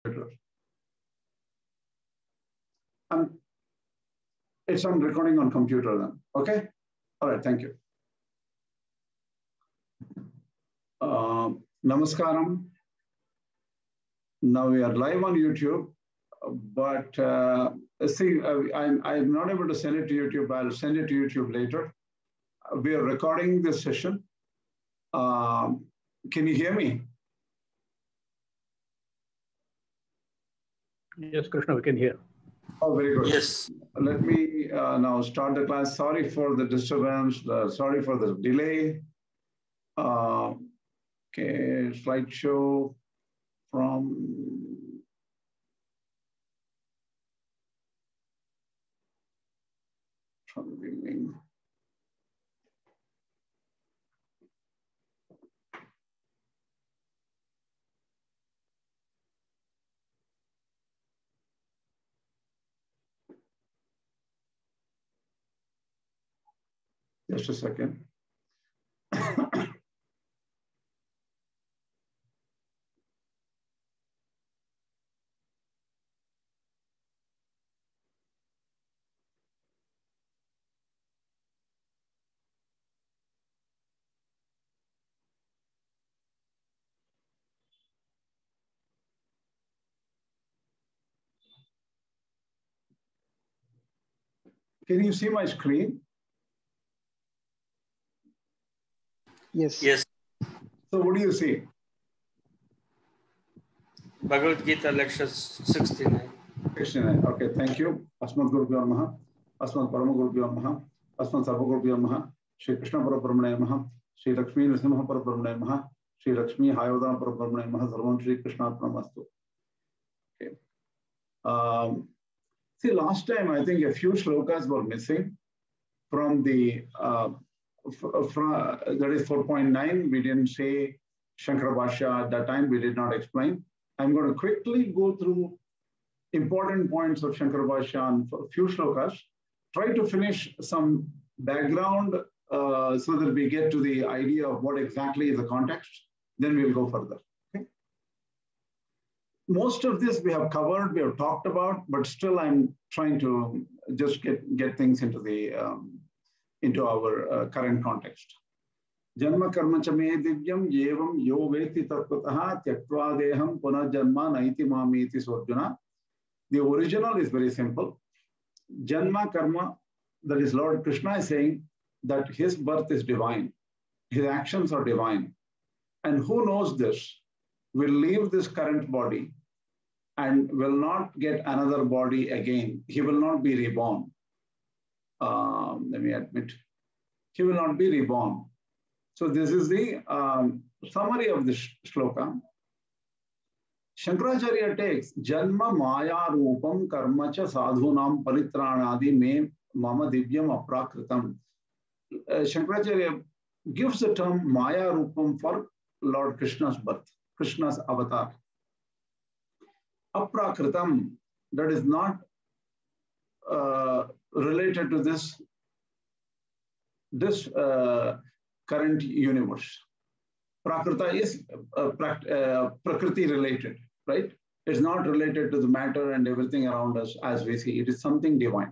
It's on recording on computer then. Okay. All right. Thank you. Namaskaram. Now we are live on YouTube, but see, I'm not able to send it to YouTube. I'll send it to YouTube later. We are recording this session. Can you hear me? Yes, Krishna, we can hear. Oh, very good. Yes. Let me now start the class. Sorry for the disturbance. Sorry for the delay. Okay, slideshow from viewing. Just a second. Can you see my screen? Yes. Yes. So what do you see? Bhagavad Gita lecture 69. 69. Okay, thank you. Asmat Gurubhyo Namaha. Asmat Parama Gurubhyo Namaha. Asmat Sarva Gurubhyo Namaha. Shri Krishna Parabrahmane Namaha. Shri Lakshmi Nrsimha Parabrahmane Namaha. Shri Lakshmi Hayodana Parabrahmane Namaha. Sarvam Shri Krishna Arpanamastu. Okay. See, last time I think a few shlokas were missing from the that is 4.9. We didn't say Shankara Bhashya at that time. We did not explain. I'm going to quickly go through important points of Shankara Bhashya and a few shlokas. Try to finish some background so that we get to the idea of what exactly is the context. Then we'll go further. Okay? Most of this we have covered, we have talked about, but still I'm trying to just get things into the into our current context. Janma karma cha me divyam yevam yo veti tattvataha tyaktva deham punah janma naiti mamiti sorjuna. The original is very simple. Janma karma, that is Lord Krishna is saying that his birth is divine. His actions are divine. And who knows this will leave this current body and will not get another body again. He will not be reborn. Let me admit, he will not be reborn. So this is the summary of this shloka. Shankaracharya takes Janma Maya Rupam Karma Cha Sadhunam Paritranadi Me Mama Divyam Aprakritam. Shankaracharya gives the term Maya Rupam for Lord Krishna's birth, Krishna's avatar. Aprakritam, that is not related to this current universe. Prakrita is Prakriti related, right? It's not related to the matter and everything around us as we see. It is something divine.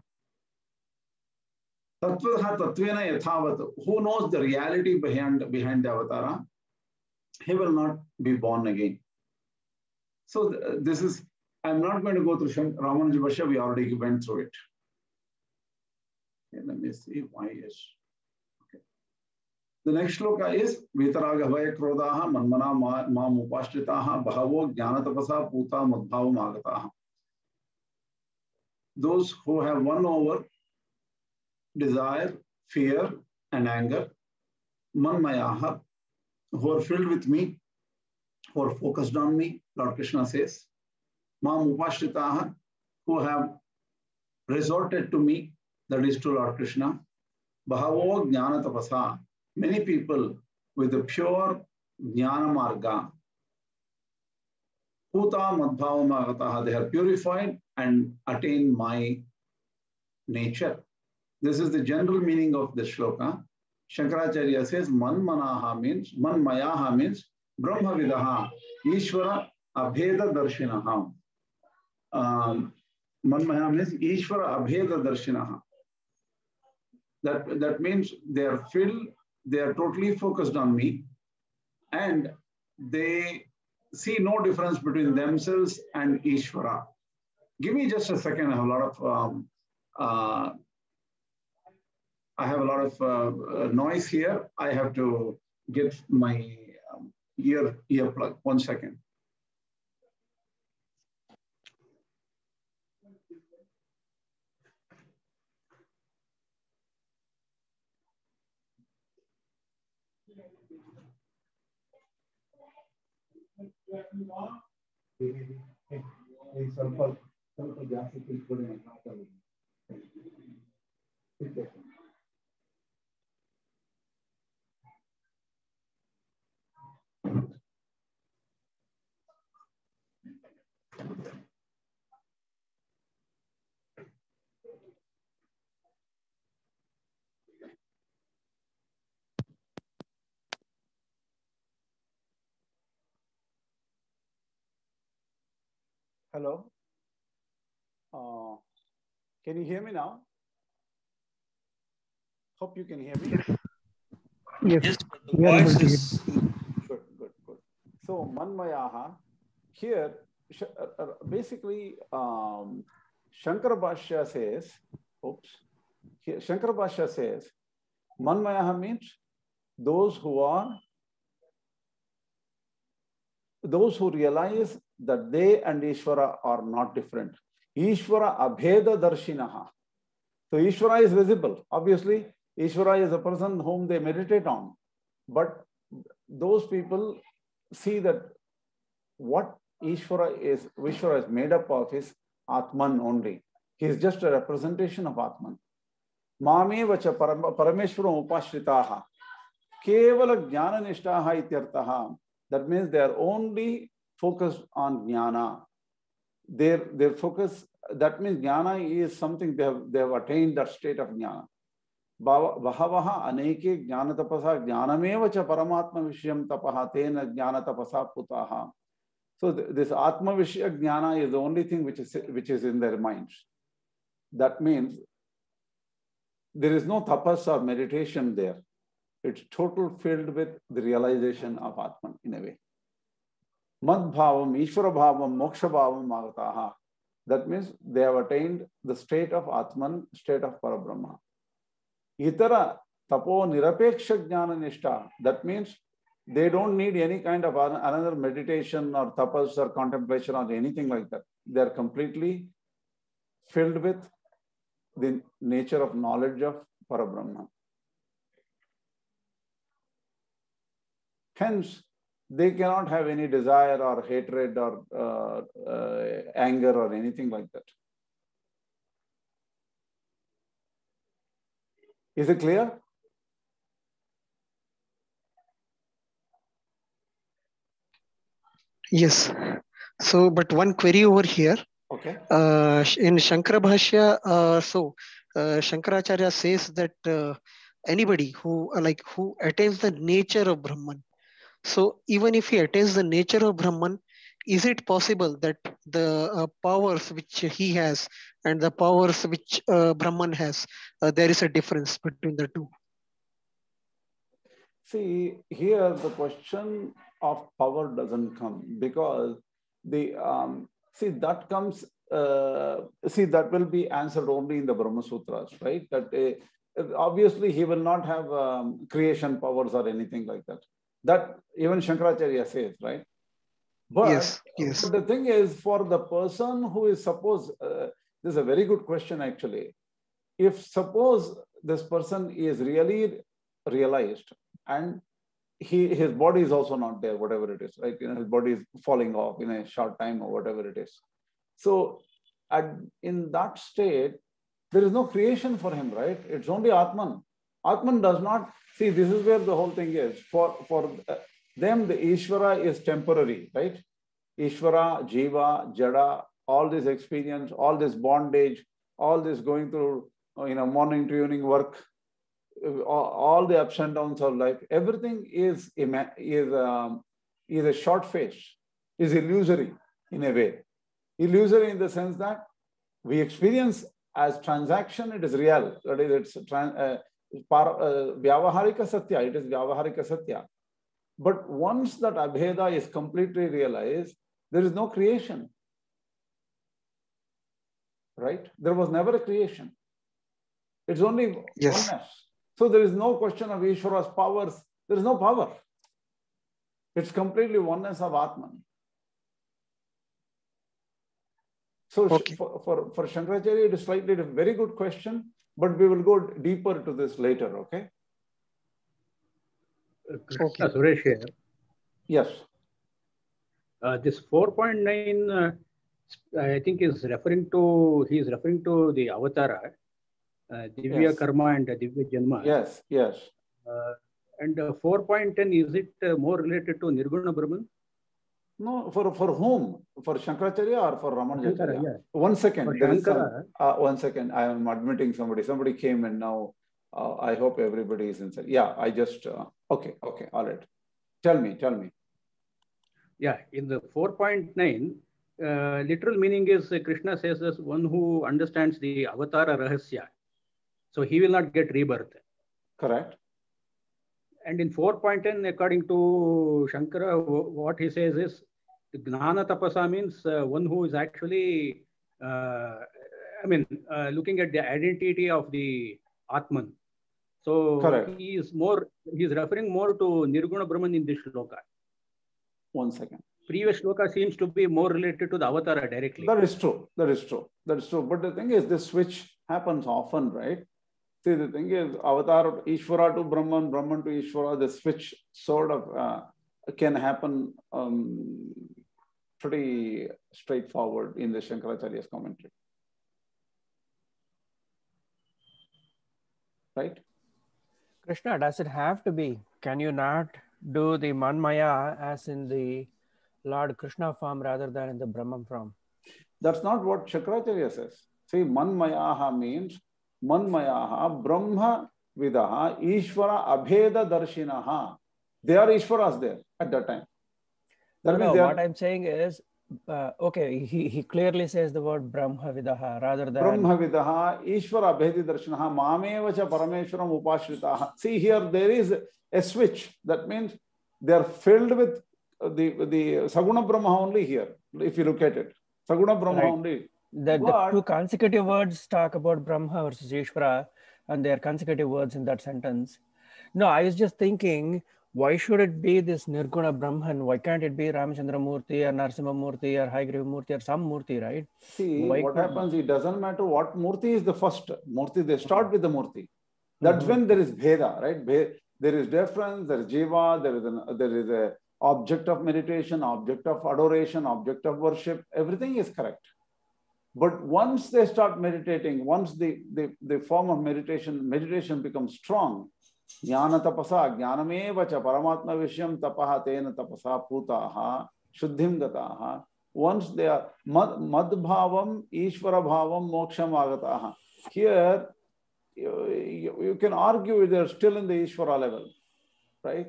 Tattvaha Tattvena Yathavat, who knows the reality behind the avatara? He will not be born again. So this is, I'm not going to go through Ramanuja Bhashya, we already went through it. Okay, let me see why is. Okay. The next shloka is Vitaraga Vaya Krodaha Manmana Mam Upashtritaha Bhavo Jnanatapasa Puta Madbhavam Agataha. Those who have won over desire, fear, and anger, Manmayaha, who are filled with me, who are focused on me, Lord Krishna says, Mam Upashtritaha, who have resorted to me, that is to Lord Krishna, Bhavo Jnana Tapasa, many people with the pure Jnana Marga, Puta Madbhava Magataha, they are purified and attain my nature. This is the general meaning of the shloka. Shankaracharya says, Manmanaha means, Manmayaha means, Brahmavidaha, Ishvara Abheda Darshinaha. Manmaya means Ishvara Abheda Darshinaha. That means they are filled, they are totally focused on me, and they see no difference between themselves and Ishvara. Give me just a second. I have a lot of noise here. I have to get my ear plug. 1 second. Hello. Can you hear me now? Hope you can hear me. Yes, the voice is good. So Manmayaha, here basically Shankara Bhashya says, Shankara Bhashya says, Manmayaha means those who realize that they and Ishvara are not different. Ishvara Abheda Darshinaha. So Ishvara is visible. Obviously, Ishvara is a person whom they meditate on. But those people see that what Ishvara is made up of is Atman only. He is just a representation of Atman. Mame vacha parameshwaram upashritaha. Kevala jnana nishtaha ityartaha. That means they are only focused on jnana. Their focus, that means jnana is something they have attained that state of jnana. Bahavaha aneke jnana tapasa jnanameva cha paramatma vishyam tapaha tena jnana tapasa putaha. So this atma vishya jnana is the only thing which is in their minds. That means there is no tapas or meditation there. It's total filled with the realization of Atman in a way. Mad bhavam, Ishvara bhavam, moksha bhavam agataha. That means they have attained the state of Atman, state of Parabrahma. Itara tapo nirapeksha jnana nishta. That means they don't need any kind of another meditation or tapas or contemplation or anything like that. They are completely filled with the nature of knowledge of Parabrahma. Hence, they cannot have any desire or hatred or anger or anything like that. Is it clear? Yes. So, but one query over here. Okay. In Shankara Bhashya, Shankaracharya says that anybody who attains the nature of Brahman. So even if he attains the nature of Brahman, is it possible that the powers which he has and the powers which Brahman has, there is a difference between the two? See, here the question of power doesn't come because the that comes. That will be answered only in the Brahma Sutras, right? That obviously he will not have creation powers or anything like that. That even Shankaracharya says, right? But, yes. But the thing is, for the person who is suppose, this is a very good question actually. If suppose this person is really realized and his body is also not there, whatever it is, right? His body is falling off in a short time or whatever it is. So in that state, there is no creation for him, right? It's only Atman. Atman does not, see, this is where the whole thing is. For them, the Ishvara is temporary, right? Ishvara, Jiva, Jada, all this experience, all this bondage, all this going through, morning to evening work, all the ups and downs of life, everything is a short phase, is illusory in a way. Illusory in the sense that we experience as transaction, it is real. That is, it's Vyavaharika Satya, it is Vyavaharika Satya. But once that Abheda is completely realized, there is no creation. Right? There was never a creation. It's only oneness. So there is no question of Ishvara's powers. There is no power. It's completely oneness of Atman. So for Shankaracharya, it is slightly a very good question, but we will go deeper to this later, okay? Krishna Suresh here. Yes. This 4.9, I think he is referring to the Avatara, Divya Karma and Divya Janma. Yes, yes. And 4.10, is it more related to Nirguna Brahman? No, for whom? For Shankaracharya or for Ramanujacharya? Yeah. 1 second. For There is some, Shankara. 1 second. I am admitting somebody. Somebody came and now I hope everybody is inside. Yeah, I just, okay, all right. Tell me. Yeah, in the 4.9, literal meaning is Krishna says as one who understands the Avatara Rahasya. So he will not get rebirth. Correct. And in 4.10, according to Shankara, what he says is Gnana Tapasa means one who is actually, looking at the identity of the Atman. So correct. he's referring more to Nirguna Brahman in this shloka. 1 second. Previous shloka seems to be more related to the Avatara directly. That is true. But the thing is, this switch happens often, right? See, the thing is, Avatar Ishvara to Brahman, Brahman to Ishvara, the switch sort of can happen pretty straightforward in the Shankaracharya's commentary. Right? Krishna, does it have to be? Can you not do the Manmaya as in the Lord Krishna form rather than in the Brahman form? That's not what Shankaracharya says. See, Manmayaha means Manmayaha Brahma Vidaha Ishvara Abheda Darshinaha. They are Ishvaras there at that time. That no, what I'm saying is, okay, he clearly says the word Brahma Vidaha rather than Brahma Vidaha Ishvara Abhedi Darshinaha Mamevacha Parameshwaram Upashritaha. See, here there is a switch. That means they are filled with the Saguna Brahma only here, if you look at it. Saguna Brahma only. The two consecutive words talk about Brahma versus Ishvara, and they are consecutive words in that sentence. No, I was just thinking, why should it be this Nirguna Brahman? Why can't it be Ramachandra Murthy or Narasimha Murthy or Haigriva Murthy or some Murthy, right? See, what happens, it doesn't matter what Murthy is the first. Murthy, they start with the Murthy. That's when there is Bheda, right? There is difference, there is Jiva, there is a object of meditation, object of adoration, object of worship. Everything is correct. But once they start meditating, once the form of meditation becomes strong, jnana tapasa, jnanameva cha paramatma vishyam tapaha tena tapasa putaha shuddhim gataha. Once they are madbhavam, ishvara bhavam, moksham agataha. Here, you can argue they're still in the Ishvara level, right?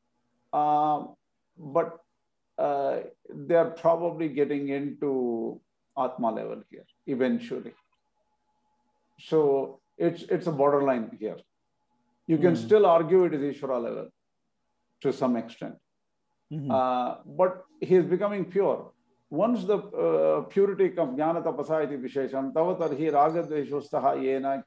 But they are probably getting into Atma level here eventually. So it's a borderline here. You can still argue it is Ishvara level to some extent. But he is becoming pure. Once the purity comes, jnana tapasa iti vishesham, tavatarhi ragadveshostaha yena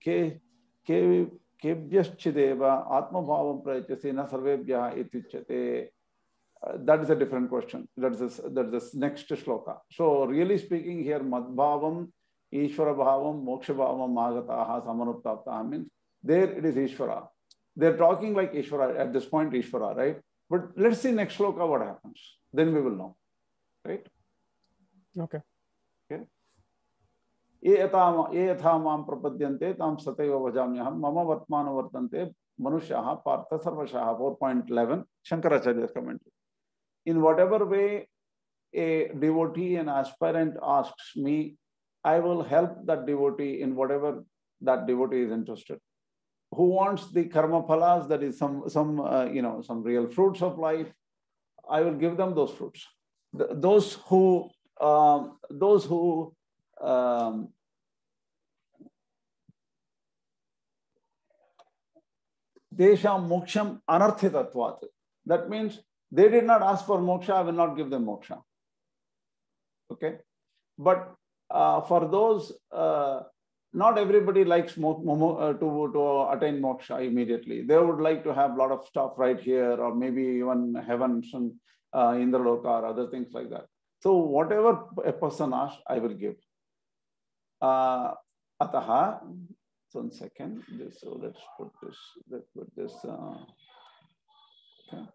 kebhyaschideva atma bhavam prayachasi na sarvebhyaha ityuchyate. That is a different question. That is the next shloka. So really speaking here, madbhavam, ishvara bhavam, moksha bhavam, magataha, samanuptaptaha means there it is Ishvara. They're talking like Ishvara at this point, Ishvara, right? But let's see next shloka what happens. Then we will know, right? Okay. Ye yatha mam prapadyante tam sataiva vajamyaham mama vartmana vartante manusyaha partha sarvashaha. 4.11 Shankaracharya's commentary. In whatever way a devotee, an aspirant asks me, I will help that devotee in whatever that devotee is interested. Who wants the karma phalas, that is some real fruits of life, I will give them those fruits. Those who those who Desham moksham anarthitatvat. That means they did not ask for moksha, I will not give them moksha. Okay. But for those, not everybody likes to attain moksha immediately. They would like to have a lot of stuff right here, or maybe even heavens and Indraloka or other things like that. So whatever a person asks, I will give. Ataha, so 1 second. So let's put this. Okay.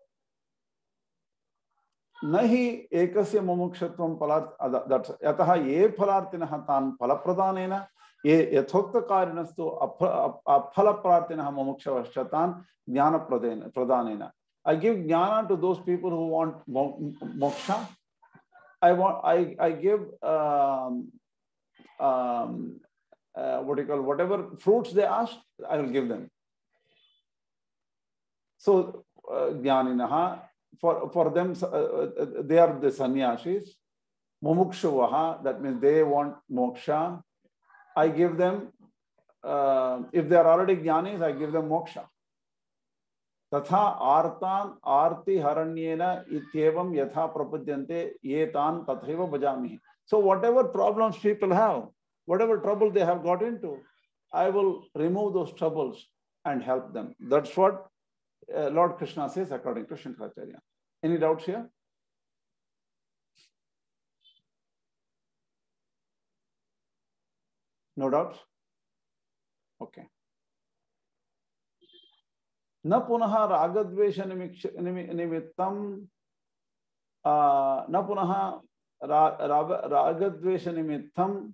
Nahi ekasya mumukshvatvam palarth. That's yataha ye phalartinah tan phalapradanena ye yathokta karinastu aphala-pratinah mumukshavaschatan jnana pradanena. I give jnana to those people who want moksha. I give what do you call, whatever fruits they ask, I will give them. So jnaninaha, for them, they are the sannyasis. Mumukshuvaha, that means they want moksha. I give them, if they are already jnanis, I give them moksha. Tatha artan arti haranyena ityevam yatha prapadyante yetan tathaiva bhajami. So whatever problems people have, whatever trouble they have got into, I will remove those troubles and help them. That's what Lord Krishna says according to Shankaracharya. Any doubts here? No doubts? Okay. Na punaha ragadvesha nimittam na punaha ragadvesha nimittam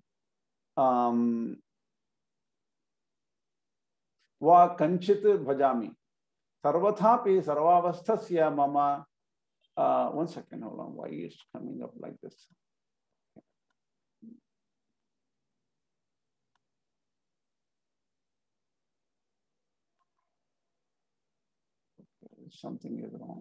va kanchit bhajami sarvathapi sarvavasthasya mama. 1 second, hold on. Why is it coming up like this? Something is wrong.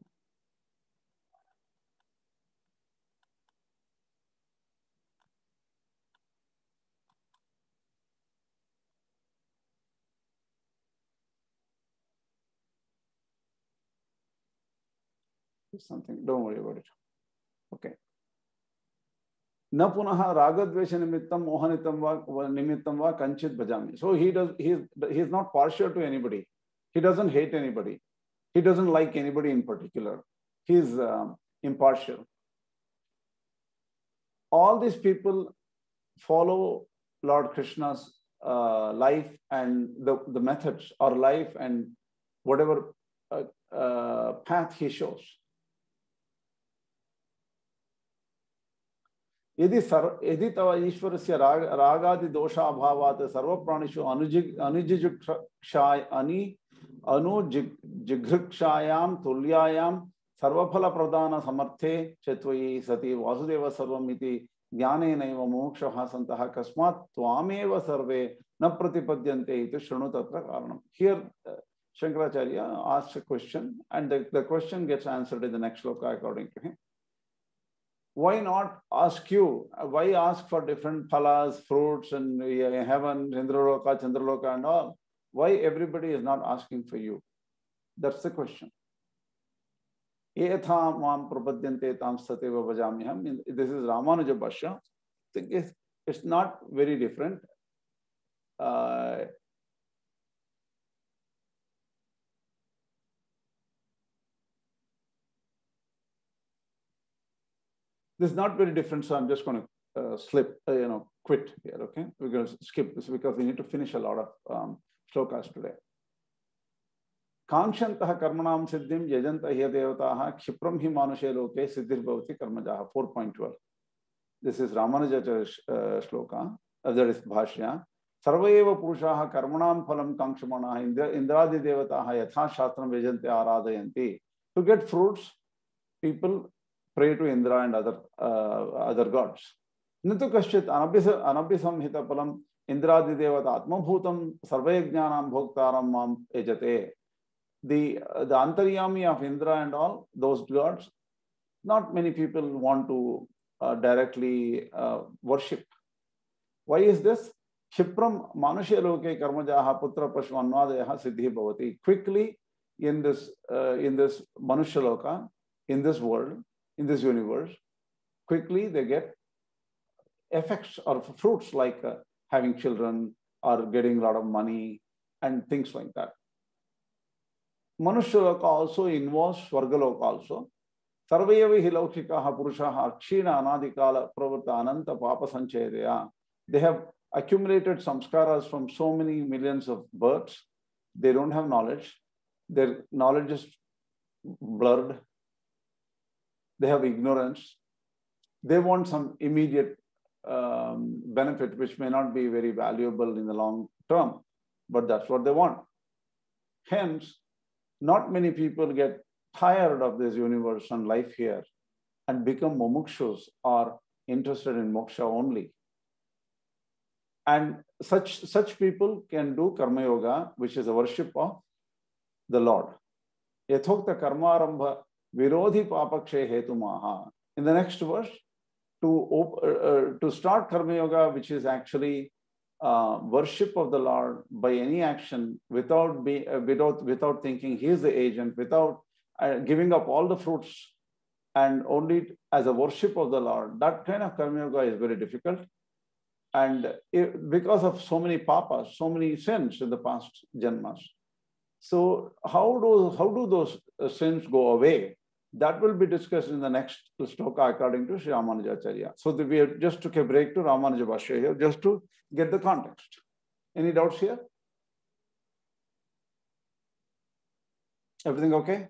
Something, don't worry about it. Okay. Na punaha ragadvesha nimittam mohanitam va nimittam va kanchit bhajami. So he is not partial to anybody. He doesn't hate anybody. He doesn't like anybody in particular. He is impartial. All these people follow Lord Krishna's life and the methods or life and whatever path he shows. यदि तव ईश्वरस्य रागादि दोषाभावात् सर्वप्राणिषु अनुजिघृक्षायां तुल्यायां सर्वफलप्रदान समर्थे च त्वयि सति वासुदेव सर्वम् इति ज्ञानेनैव मुमुक्षवः सन्तः कस्मात् त्वामेव सर्वे न प्रतिपद्यन्ते इति शृणु तत्र कारणम्. Here Shankaracharya asks a question and the question gets answered in the next shloka according to him. Why not ask you? Why ask for different phalas, fruits, and heaven, Indraloka, Chandraloka, and all? Why everybody is not asking for you? That's the question. This is Ramanuja Bhashya. It's not very different. This is not very different, so I'm just going to quit here, okay? We're going to skip this because we need to finish a lot of shlokas today. Kankshantaha karmanam siddhim yajanta hiya devataha kshipram hi manushe loke siddhir bhavati karmajaha. 4.12. This is Ramanuja shloka, that is Bhashya. Sarvaeva purushaha karmanam phalam kankshmanaha indradi devataha yatha shastram yajante aradayanti. To get fruits, people pray to Indra and other gods. Nitu kaschit anabhisamhita palam indradi devata atmabhutam sarvayajnanam bhoktaram mam ejate. The antaryami of Indra and all those gods, not many people want to directly worship. Why is this? Kshipram manusya loke karmajaha putra pashu anvadayaha siddhi bhavati. Quickly in this manusya loka, in this world, in this universe, quickly they get effects or fruits like having children or getting a lot of money and things like that. Manusya loka also involves Swargaloka also. Sarvayavi hilaukikaha purushaha akshina anadikala pravata ananta papa sanchayadaya. They have accumulated samskaras from so many millions of births. They don't have knowledge. Their knowledge is blurred. They have ignorance. They want some immediate benefit, which may not be very valuable in the long term, but that's what they want. Hence, not many people get tired of this universe and life here and become mumukshus or interested in moksha only. And such people can do karma yoga, which is a worship of the Lord. Yathokta karmarambha virodhi papakshe hetumaha. In the next verse, to start karma yoga, which is actually worship of the Lord by any action without thinking he is the agent, without giving up all the fruits and only as a worship of the Lord, that kind of karma yoga is very difficult. And because of so many papas, so many sins in the past janmas. So how do those sins go away? That will be discussed in the next sloka according to Sri Ramanujacharya. So we have just took a break to Ramanuja Bhashya here just to get the context. Any doubts here? Everything okay?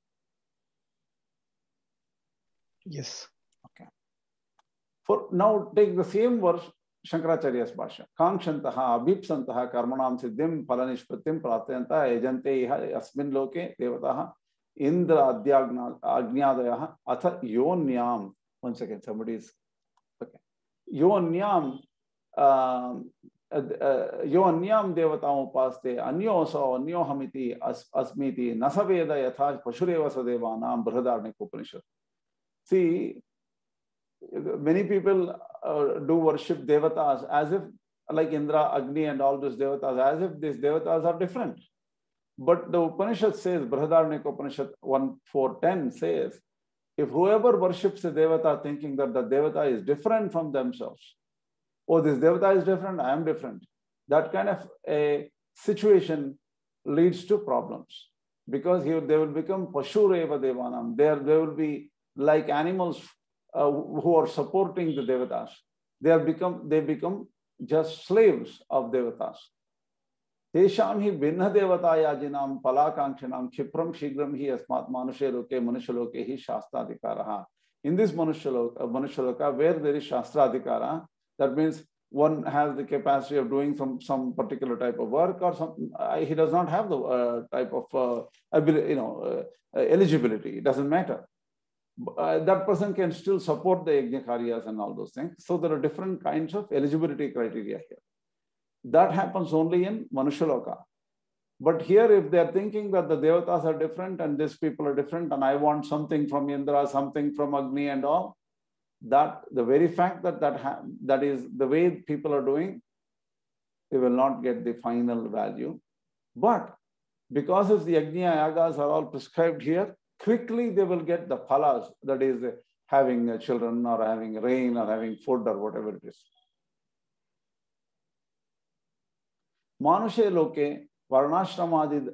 Yes. Okay. For now, take the same verse, Shankaracharya's Bhashya. Kangshantaha abhipsantaha karmanam siddhim phalanishpratim pratyantaha ejante iha asmin loke devataha indra agnyadayaha atha yonyam. 1 second, somebody is okay. Yonyam yonyam devataam upaste anyoso anyohamiti asmiti nasaveda yatha pashureva sadevanam Brihadaranyaka Upanishad. See, many people do worship devatas as if, like Indra, Agni, and all these devatas, as if these devatas are different. But the Upanishad says, Brihadaranyaka Upanishad 1.4.10 says, if whoever worships a devata thinking that the devata is different from themselves, oh, this devata is different, I am different, that kind of a situation leads to problems. Because here they will become Pashureva Devanam. They will be like animals who are supporting the devatas. They become just slaves of devatas. Tesham hi binna devatayajinam palakangshanam kshipram shigram hi asmat manushyaloke hi shastradhikaraha. In this manushaloka, where there is shastradhikara, that means one has the capacity of doing some particular type of work, or he does not have the type of eligibility. It doesn't matter. That person can still support the yajna karyas and all those things. So there are different kinds of eligibility criteria here. That happens only in Manushaloka. But here, if they are thinking that the devatas are different and these people are different, and I want something from Indra, something from Agni and all, that the very fact that is the way people are doing, they will not get the final value. But because of the Yajna Yagas are all prescribed here, quickly they will get the phalas, that is having children or having rain or having food or whatever it is. Manushe loke varnashramadi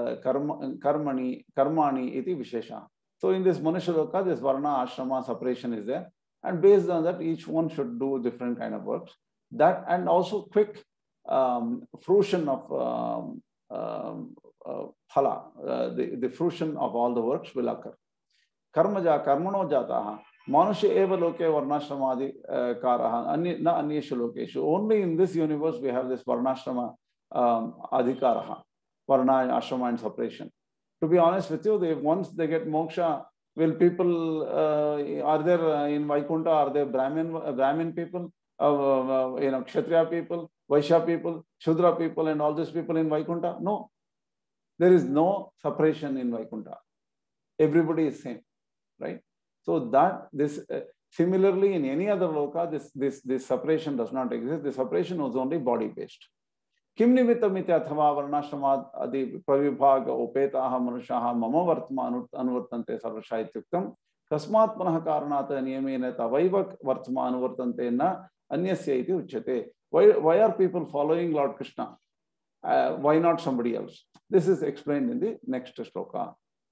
karmani iti vishesha. So in this Manusha loka, this varna ashrama separation is there. And based on that, each one should do different kind of works. That and also quick fruition of phala, the fruition of all the works will occur. Karmaja karmano jataha manusha eva loke varnashramadi karaha na anyeshu lokeshu. Only in this universe we have this varnashrama adhikaraha, varna, ashrama and separation. To be honest with you, once they get moksha, will people are there in Vaikuntha? Are there Brahmin people, Kshatriya people, Vaishya people, Shudra people, and all these people in Vaikuntha? No, there is no separation in Vaikuntha. Everybody is same, right? So that Similarly, in any other loka, this separation does not exist. The separation was only body-based. Kim nimittamiti athava varnashrama adi pravibhaga upetaha manushaha mama vartma anuvartante sarvasha ityuktam kasmat panah karanata niyamena tavaiva vartma anuvartante na anyasya iti uchyate. Why are people following Lord Krishna? Why not somebody else? This is explained in the next shloka.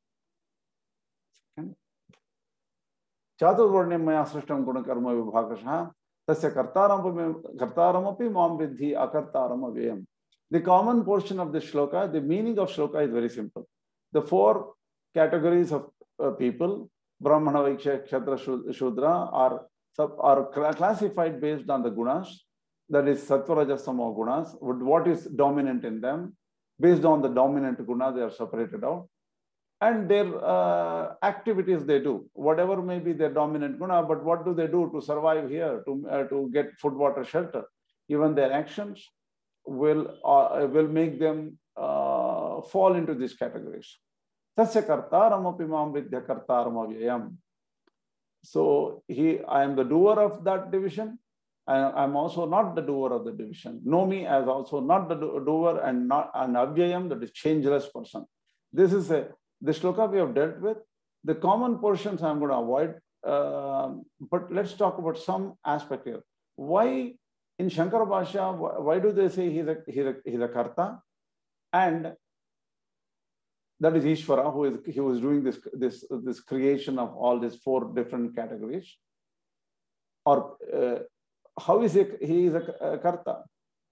Chaturvarnyam maya srishtam gunakarma vibhagashah tasya kartaramapi mam vidhi akartaram avyayam. The common portion of this shloka, the meaning of shloka is very simple. The four categories of people, Brahmana, Vaikshya, Kshatriya, Shudra, are classified based on the gunas, that is Sattva, Rajas, Tamo gunas, what is dominant in them. Based on the dominant guna, they are separated out. And their activities they do, whatever may be their dominant guna, but what do they do to survive here, to get food, water, shelter? Even their actions will make them fall into these categories. Tasya kartaram api mam vidya kartaram avyayam. So I am the doer of that division. I am also not the doer of the division. Know me as also not the doer and not an avyayam, that is changeless person. This is the shloka we have dealt with. The common portions I am going to avoid, but let's talk about some aspect here. Why in Shankara Bhashya, why do they say he's a karta? And that is Ishvara, who is doing this creation of all these four different categories. Or how is he is a karta?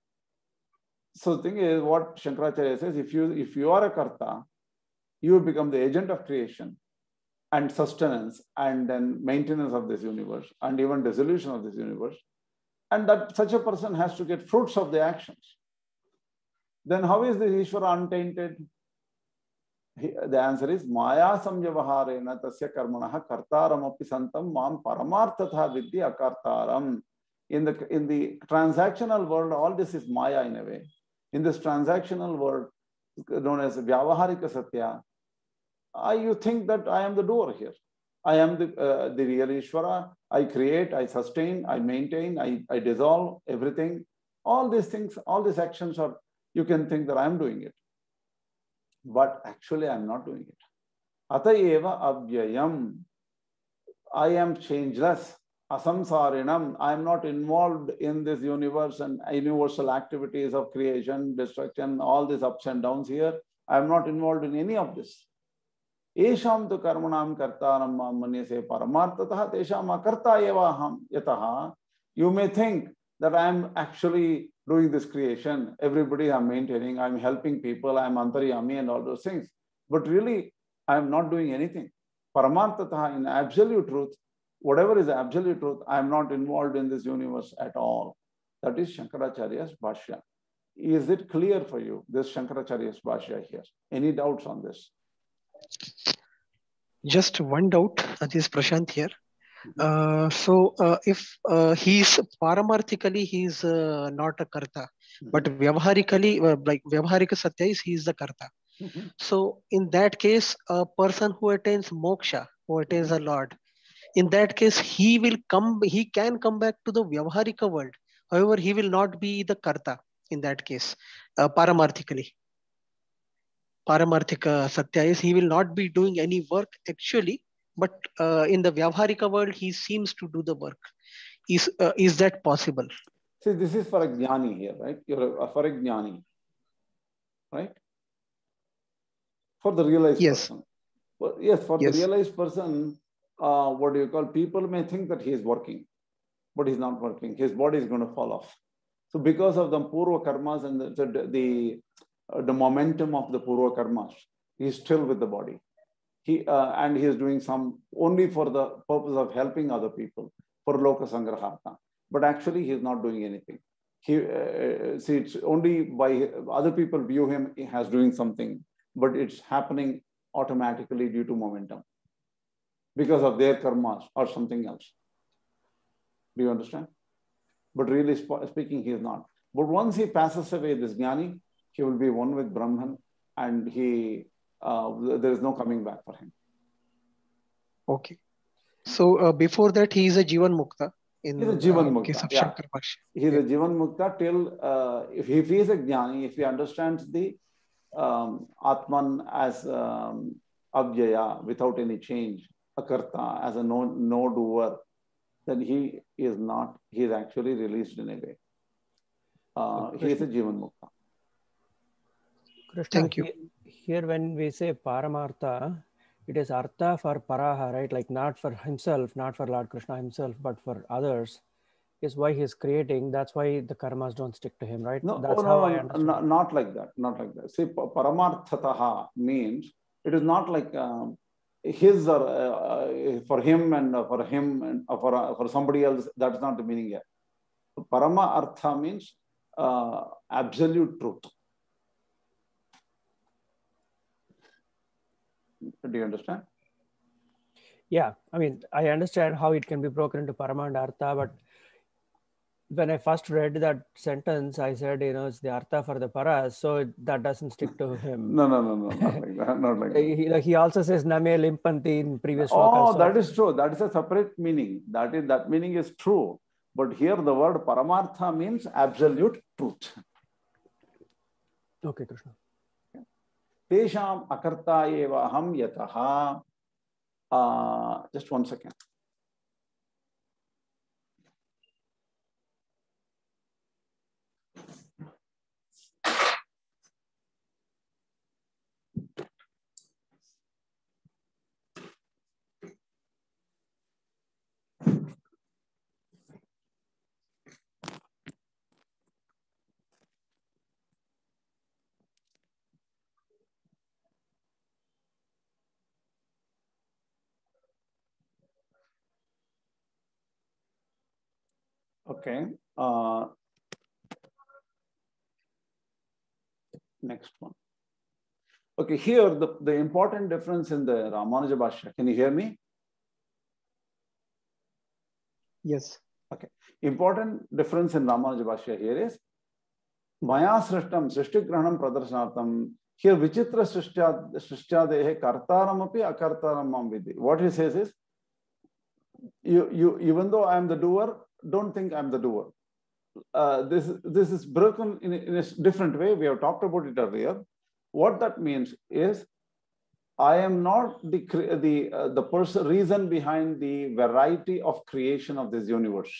So the thing is, what Shankaracharya says, if you are a karta, you become the agent of creation and sustenance and then maintenance of this universe and even dissolution of this universe. And that such a person has to get fruits of the actions. Then how is this Ishvara untainted? The answer is Maya samyavaharena tasya karmanaha kartaram api santam mam paramartatha vidya akartaram. In the transactional world, all this is Maya in a way. In this transactional world, known as Vyavaharika Satya, you think that I am the doer here. I am the real Ishvara. I create, I sustain, I maintain, I dissolve everything. All these things, all these actions are, you can think that I am doing it. But actually I am not doing it. Atayeva avyayam. I am changeless. Asamsarinam. I am not involved in this universe and universal activities of creation, destruction, all these ups and downs here. I am not involved in any of this. Esham tu karmanam kartaram manyase paramartatah tesham akarta eva aham yataha. You may think that I am actually doing this creation. Everybody I am maintaining, I am helping people, I am antaryami and all those things. But really, I am not doing anything. Paramartatah, in absolute truth, whatever is absolute truth, I am not involved in this universe at all. That is Shankaracharya's Bhashya. Is it clear for you, this Shankaracharya's Bhashya here? Any doubts on this? Just one doubt, this is Prashant here. If he's paramarthically, he's not a karta, but vyavaharically, like vyavaharika satya is he's the karta. So in that case, a person who attains moksha, who attains the Lord, in that case, he can come back to the vyavaharika world. However, he will not be the karta in that case, paramarthically. Paramarthika satya is he will not be doing any work actually, but in the vyavaharika world, he seems to do the work. Is that possible? See, this is for a jnani here, right? You're for a jnani, right? For the realized person. Well, yes, for the realized person, what do you call? People may think that he is working, but he's not working. His body is going to fall off. So because of the purva karmas and the momentum of the purva karmas, he is still with the body. And he is doing some only for the purpose of helping other people, for loka sangrahartha. But actually, he is not doing anything. See, it's only by other people view him as doing something, but it's happening automatically due to momentum, because of their karmas or something else. Do you understand? But really speaking, he is not. But once he passes away, this jnani, he will be one with Brahman, and there is no coming back for him. Okay. So before that, he is a Jivan Mukta in He's a Jivan case Mukta, of yeah. Shankar Bhashya. He's Yeah. a Jivan Mukta till, if he is a Jnani, if he understands the Atman as Abjaya, without any change, Akarta, as a no doer, then he is not, he is actually released in a way. He is a Jivan Mukta. Krishna, Thank you. Here when we say Paramartha, it is Artha for Paraha, right? Like not for himself, not for Lord Krishna himself, but for others, is why he's creating. That's why the karmas don't stick to him, right? No, That's how I understand. not like that. Not like that. See, Paramarthataha means it is not like his or for him and for him and for somebody else. That's not the meaning here. Parama Artha means absolute truth. Do you understand? Yeah, I mean, I understand how it can be broken into Parama and Artha, but when I first read that sentence, I said, it's the Artha for the Paras, so that doesn't stick to him. No, not like that. Not like that. He also says Name Limpanti in previous Oh, shlokas. that is true. That is a separate meaning. That meaning is true. But here the word Paramartha means absolute truth. Okay, Krishna. Tesham akarta eva ham yataha. Just 1 second. Okay. Next one. Okay, here the important difference in the Ramanuja Bhashya. Can you hear me? Yes. Okay. Important difference in Ramanuja Bhashya here is Maya Srishtam, Srishti Grahanam Pradarshanatam. Here Vichitra Srishtyadehe Kartaram api Akartaram mam vidhi. What he says is, you even though I am the doer, don't think I'm the doer. This is broken in a different way. We have talked about it earlier. What that means is, I am not the reason behind the variety of creation of this universe.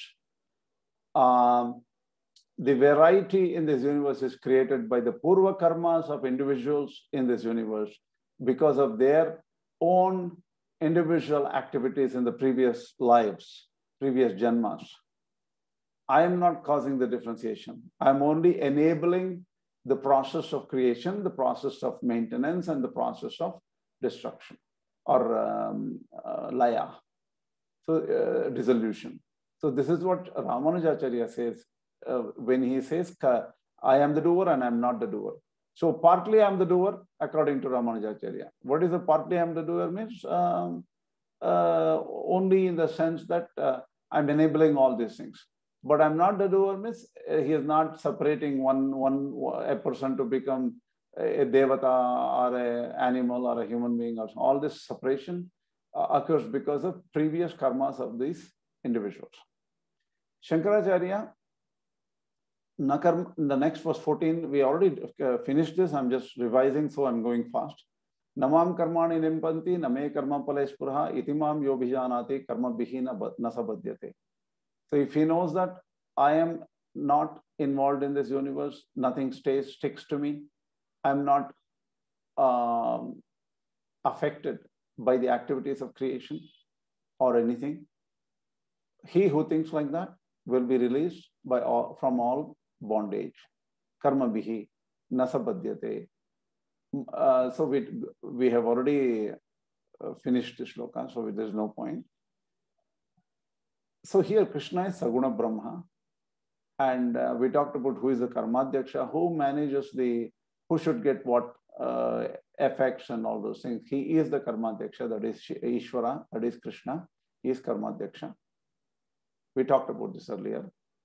The variety in this universe is created by the purva karmas of individuals in this universe because of their own individual activities in the previous lives, previous janmas. I am not causing the differentiation. I'm only enabling the process of creation, the process of maintenance, and the process of destruction or laya, so dissolution. So this is what Ramanujacharya says when he says, I am the doer and I'm not the doer. So partly I'm the doer according to Ramanujacharya. What is the partly I'm the doer means? Only in the sense that I'm enabling all these things. But I'm not the doer means he is not separating a person to become a devata or an animal or a human being. Or all this separation occurs because of previous karmas of these individuals. Shankaracharya, the next verse 14, we already finished this. I'm just revising, so I'm going fast. Namam karmani nimpanti name karma palespurha itimam yobhijanati karma bihina nasabadyate. So if he knows that I am not involved in this universe, nothing sticks to me, I'm not affected by the activities of creation or anything, he who thinks like that will be released from all bondage. Karma bihi nasabadyate. So we have already finished the shloka, so there's no point. So here Krishna is Saguna Brahma, and we talked about who is the Karmadyaksha, who manages who should get what effects and all those things. He is the Karmadyaksha, that is Ishvara, that is Krishna, he is Karmadyaksha. We talked about this earlier.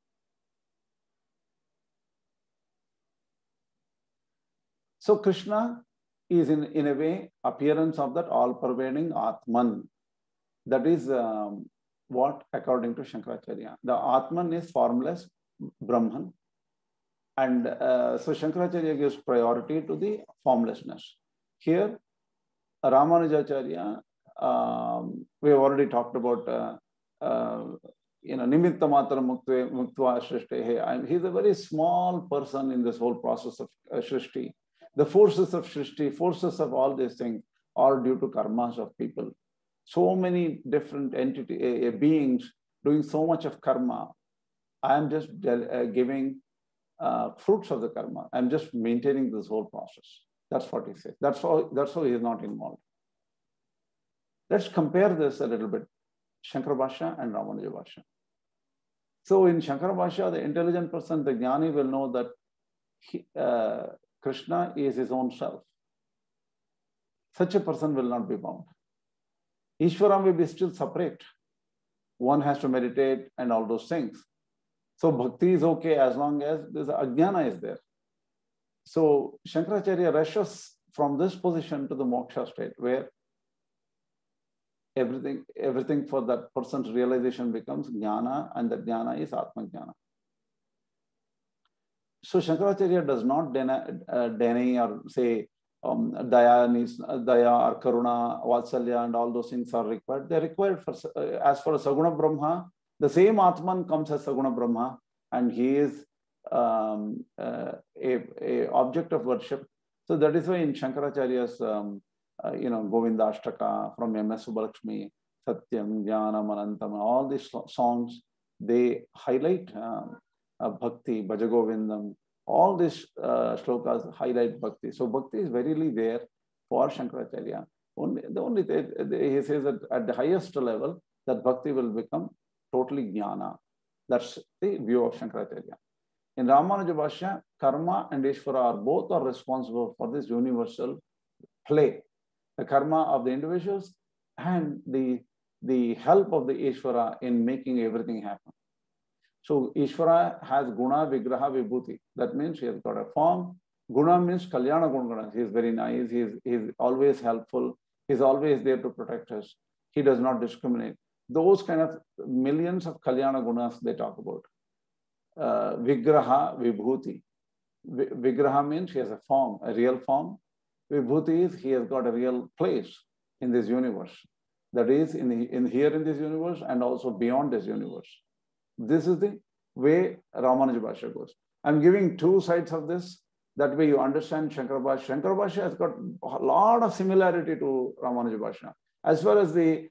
So Krishna is in a way appearance of that all-pervading Atman. That is what, according to Shankaracharya, the Atman is formless Brahman. And so Shankaracharya gives priority to the formlessness. Here, Ramanujacharya, we have already talked about, Nimitta Matra Muktva Shrishti. He's a very small person in this whole process of Shrishti. The forces of Shrishti, forces of all these things are due to karmas of people. So many different beings doing so much of karma. I am just giving fruits of the karma. I'm just maintaining this whole process. That's what he says. That's how he is not involved. Let's compare this a little bit. Shankara Bhashya and Ramanuja Bhashya. So in Shankara Bhashya, the intelligent person, the Jnani, will know that Krishna is his own self. Such a person will not be bound. Ishvara may be still separate. One has to meditate and all those things. So bhakti is okay as long as this ajnana is there. So Shankaracharya rushes from this position to the moksha state where everything for that person's realization becomes jnana, and that jnana is atma jnana. So Shankaracharya does not deny or say daya or karuna, vatsalya and all those things are required. They are required for, as for Saguna Brahma, the same Atman comes as Saguna Brahma, and he is a object of worship. So that is why in Shankaracharya's Govinda Ashtaka, from M.S. Subbalakshmi, Satyam, Jnanam, Anantam, all these songs, they highlight bhakti, Bhajagovindam. All these shlokas highlight bhakti. So bhakti is verily there for Shankaracharya. He says that at the highest level, that bhakti will become totally jnana. That's the view of Shankaracharya. In Ramanuja Bhashya, karma and Ishvara both are responsible for this universal play. The karma of the individuals and the help of the Ishvara in making everything happen. So Ishvara has guna, vigraha, vibhuti. That means he has got a form. Guna means kalyana guna. He is very nice. He is always helpful. He is always there to protect us. He does not discriminate. Those kind of millions of kalyana gunas they talk about. Vigraha, vibhuti. Vigraha means he has a form, a real form. Vibhuti is he has got a real place in this universe. That is here in this universe and also beyond this universe. This is the way Ramanuja Bhashya goes. I'm giving two sides of this. That way you understand Shankara Bhashya. Shankara Bhashya has got a lot of similarity to Ramanuja Bhashya. As far as the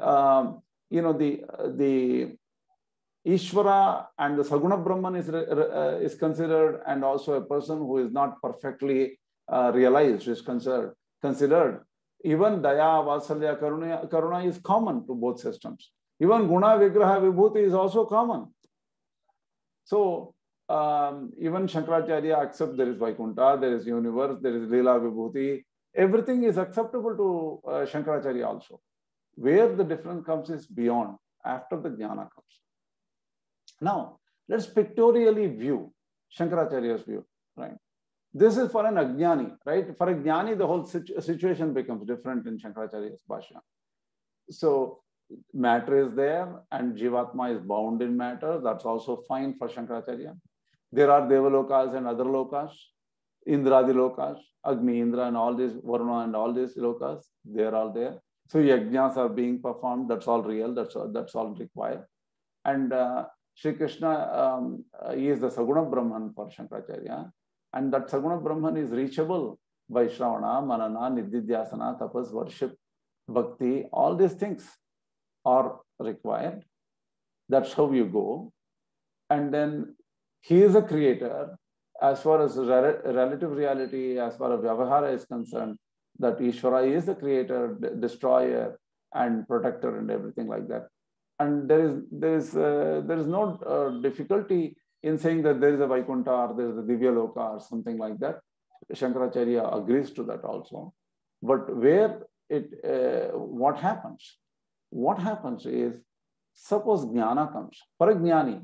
Ishvara and the Saguna Brahman is considered, and also a person who is not perfectly realized is considered. Even Daya, Vatsalya, Karuna is common to both systems. Even Guna, Vigraha, Vibhuti is also common. So even Shankaracharya accepts there is Vaikuntha, there is universe, there is Leela, Vibhuti. Everything is acceptable to Shankaracharya also. Where the difference comes is beyond, after the jnana comes. Now, let's pictorially view Shankaracharya's view, right? This is for an ajnani, right? For a jnani, the whole situation becomes different in Shankaracharya's Bhashya. So, matter is there and Jivatma is bound in matter. That's also fine for Shankaracharya. There are Devalokas and other lokas, Indradi lokas, Agni, Indra and all these, Varuna and all these lokas, they are all there. So yajnas are being performed, that's all real, that's all required. And Sri Krishna is the Saguna Brahman for Shankaracharya. And that Saguna Brahman is reachable by Shravana, Manana, Nididhyasana, Tapas, worship, Bhakti, all these things are required. That's how you go. And then he is a creator. As far as relative reality, as far as Vyavahara is concerned, that Ishvara is the creator, destroyer, and protector, and everything like that. And there is no difficulty in saying that there is a Vaikuntha or there is a Divya Loka or something like that. Shankaracharya agrees to that also. But where what happens? What happens is, suppose Jnana comes. For a Jnani,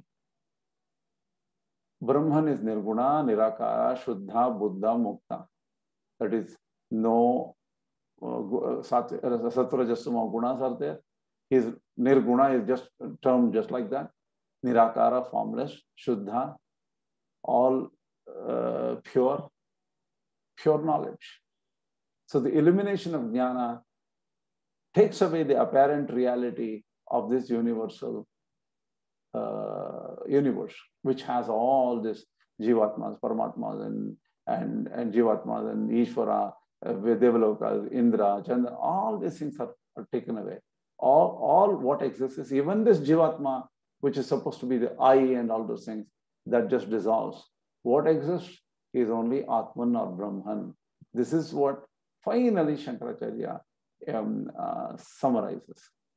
Brahman is Nirguna, Nirakara, Shuddha, Buddha, Mukta. That is, no Sattva, Rajasama gunas are there. His nirguna is just termed just like that. Nirakara, formless, Shuddha, all pure knowledge. So the elimination of jnana takes away the apparent reality of this universal universe, which has all this jivatmas, paramatmas, and jivatmas, and Ishvara, Devalokas, Indra, Chandra, all these things are taken away. All what exists is even this jivatma, which is supposed to be the I and all those things, that just dissolves. What exists is only Atman or Brahman. This is what finally Shankaracharya summarizes.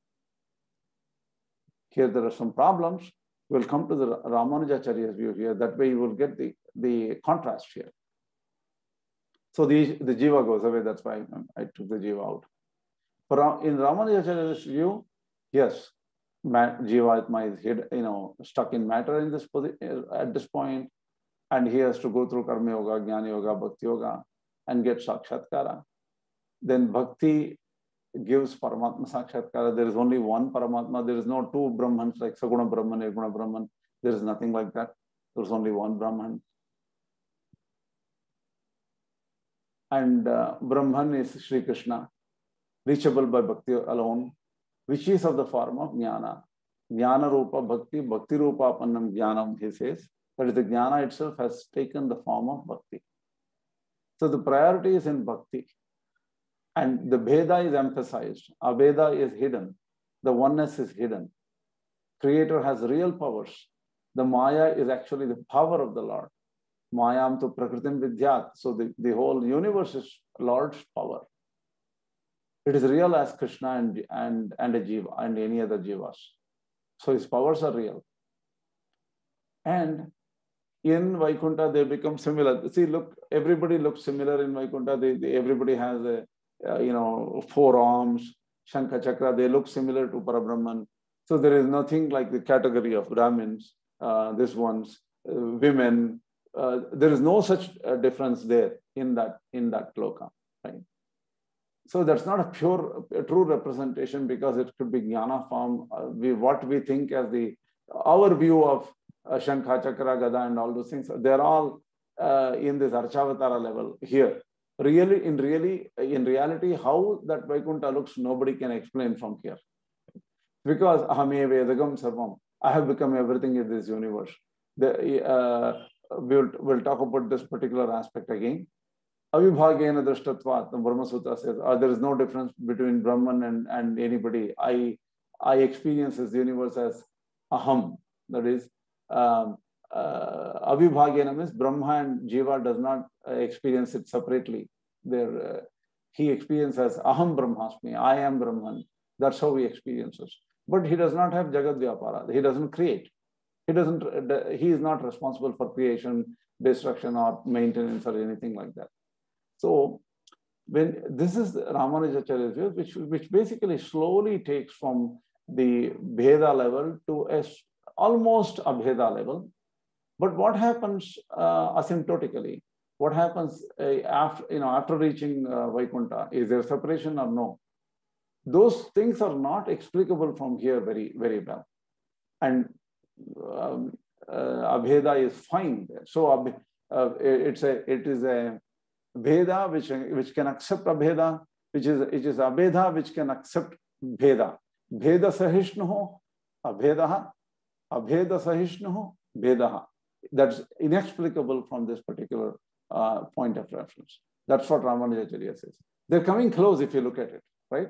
Here there are some problems. We'll come to the Ramanujacharya's view here. That way you will get the contrast here. So the jiva goes away. That's why I took the jiva out. But in Ramanujacharya's view, yes, Jivatma is stuck in matter in this at this point, and he has to go through Karma Yoga, Jnana Yoga, Bhakti Yoga, and get Sakshatkara. Then Bhakti gives Paramatma Sakshatkara. There is only one Paramatma. There is no two Brahmans like Saguna Brahman, Nirguna Brahman. There is nothing like that. There is only one Brahman. And Brahman is Sri Krishna, reachable by Bhakti alone, which is of the form of Jnana. Jnana Rupa Bhakti, Bhakti Rupa Pannam Jnanam, he says. That is, the Jnana itself has taken the form of Bhakti. So the priority is in Bhakti. And the Bheda is emphasized. Abheda is hidden. The oneness is hidden. Creator has real powers. The Maya is actually the power of the Lord. Mayam tu prakritim vidyat. So the whole universe is Lord's power. It is real as Krishna and a jiva and any other jivas. So his powers are real. And in Vaikuntha, they become similar. See, look, everybody looks similar in Vaikuntha. Everybody has four arms, Shankha Chakra. They look similar to Parabrahman. So there is nothing like the category of Brahmins, this ones, women. There is no such difference there in that loka, right? So that's not a true representation, because it could be jnana form. What we think as our view of Shankha, Chakra, Gada, and all those things, they're all in this Archavatara level here. In reality, how that Vaikuntha looks, nobody can explain from here. Because Ahame Vedagam Sarvam, I have become everything in this universe. We'll talk about this particular aspect again. Avibhagena Drashtatvat, the Brahma Sutra says, there is no difference between Brahman and anybody. I experience this universe as Aham. That is, Avibhagena means Brahma and Jiva does not experience it separately. He experiences Aham Brahmasmi, I am Brahman. That's how he experiences. But he does not have Jagat Vyapara. He doesn't create. He is not responsible for creation, destruction, or maintenance, or anything like that. So when this is Ramanujacharya's view, which basically slowly takes from the Bheda level to almost a Bheda level. But what happens asymptotically? What happens after reaching Vaikuntha? Is there separation or no? Those things are not explicable from here very, very well. And Abheda is fine there. So it is a Bheda which can accept Abheda, it is Abheda which can accept Bheda. Bheda Sahishnuho, Abhedaha, Abheda Sahishnuho, Bhedaha. That's inexplicable from this particular point of reference. That's what Ramanujacharya says. They're coming close if you look at it, right?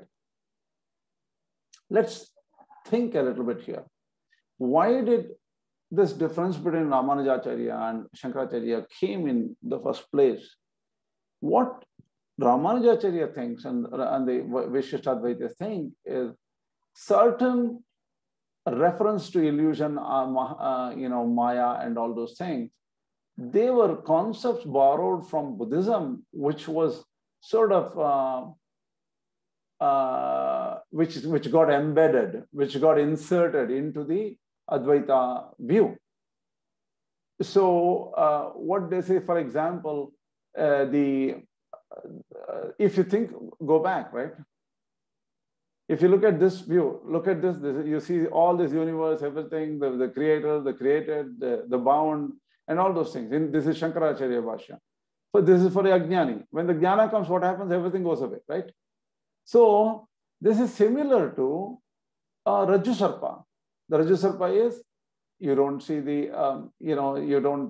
Let's think a little bit here. Why did this difference between Ramanujacharya and Shankaracharya came in the first place? What Ramanujacharya thinks and the Vishishtadvaita think is certain reference to illusion, Maya and all those things. They were concepts borrowed from Buddhism, which was sort of which got embedded, which got inserted into the Advaita view. So what they say, for example, if you think, go back, right? If you look at this view, look at this, you see all this universe, everything, the creator, the created, the bound, and all those things. This is Shankaracharya Bhashya. So this is for the Ajnani. When the Jnana comes, what happens? Everything goes away, right? So this is similar to Rajju Sarpa. The Rajju Sarpa is, you don't see the, you don't,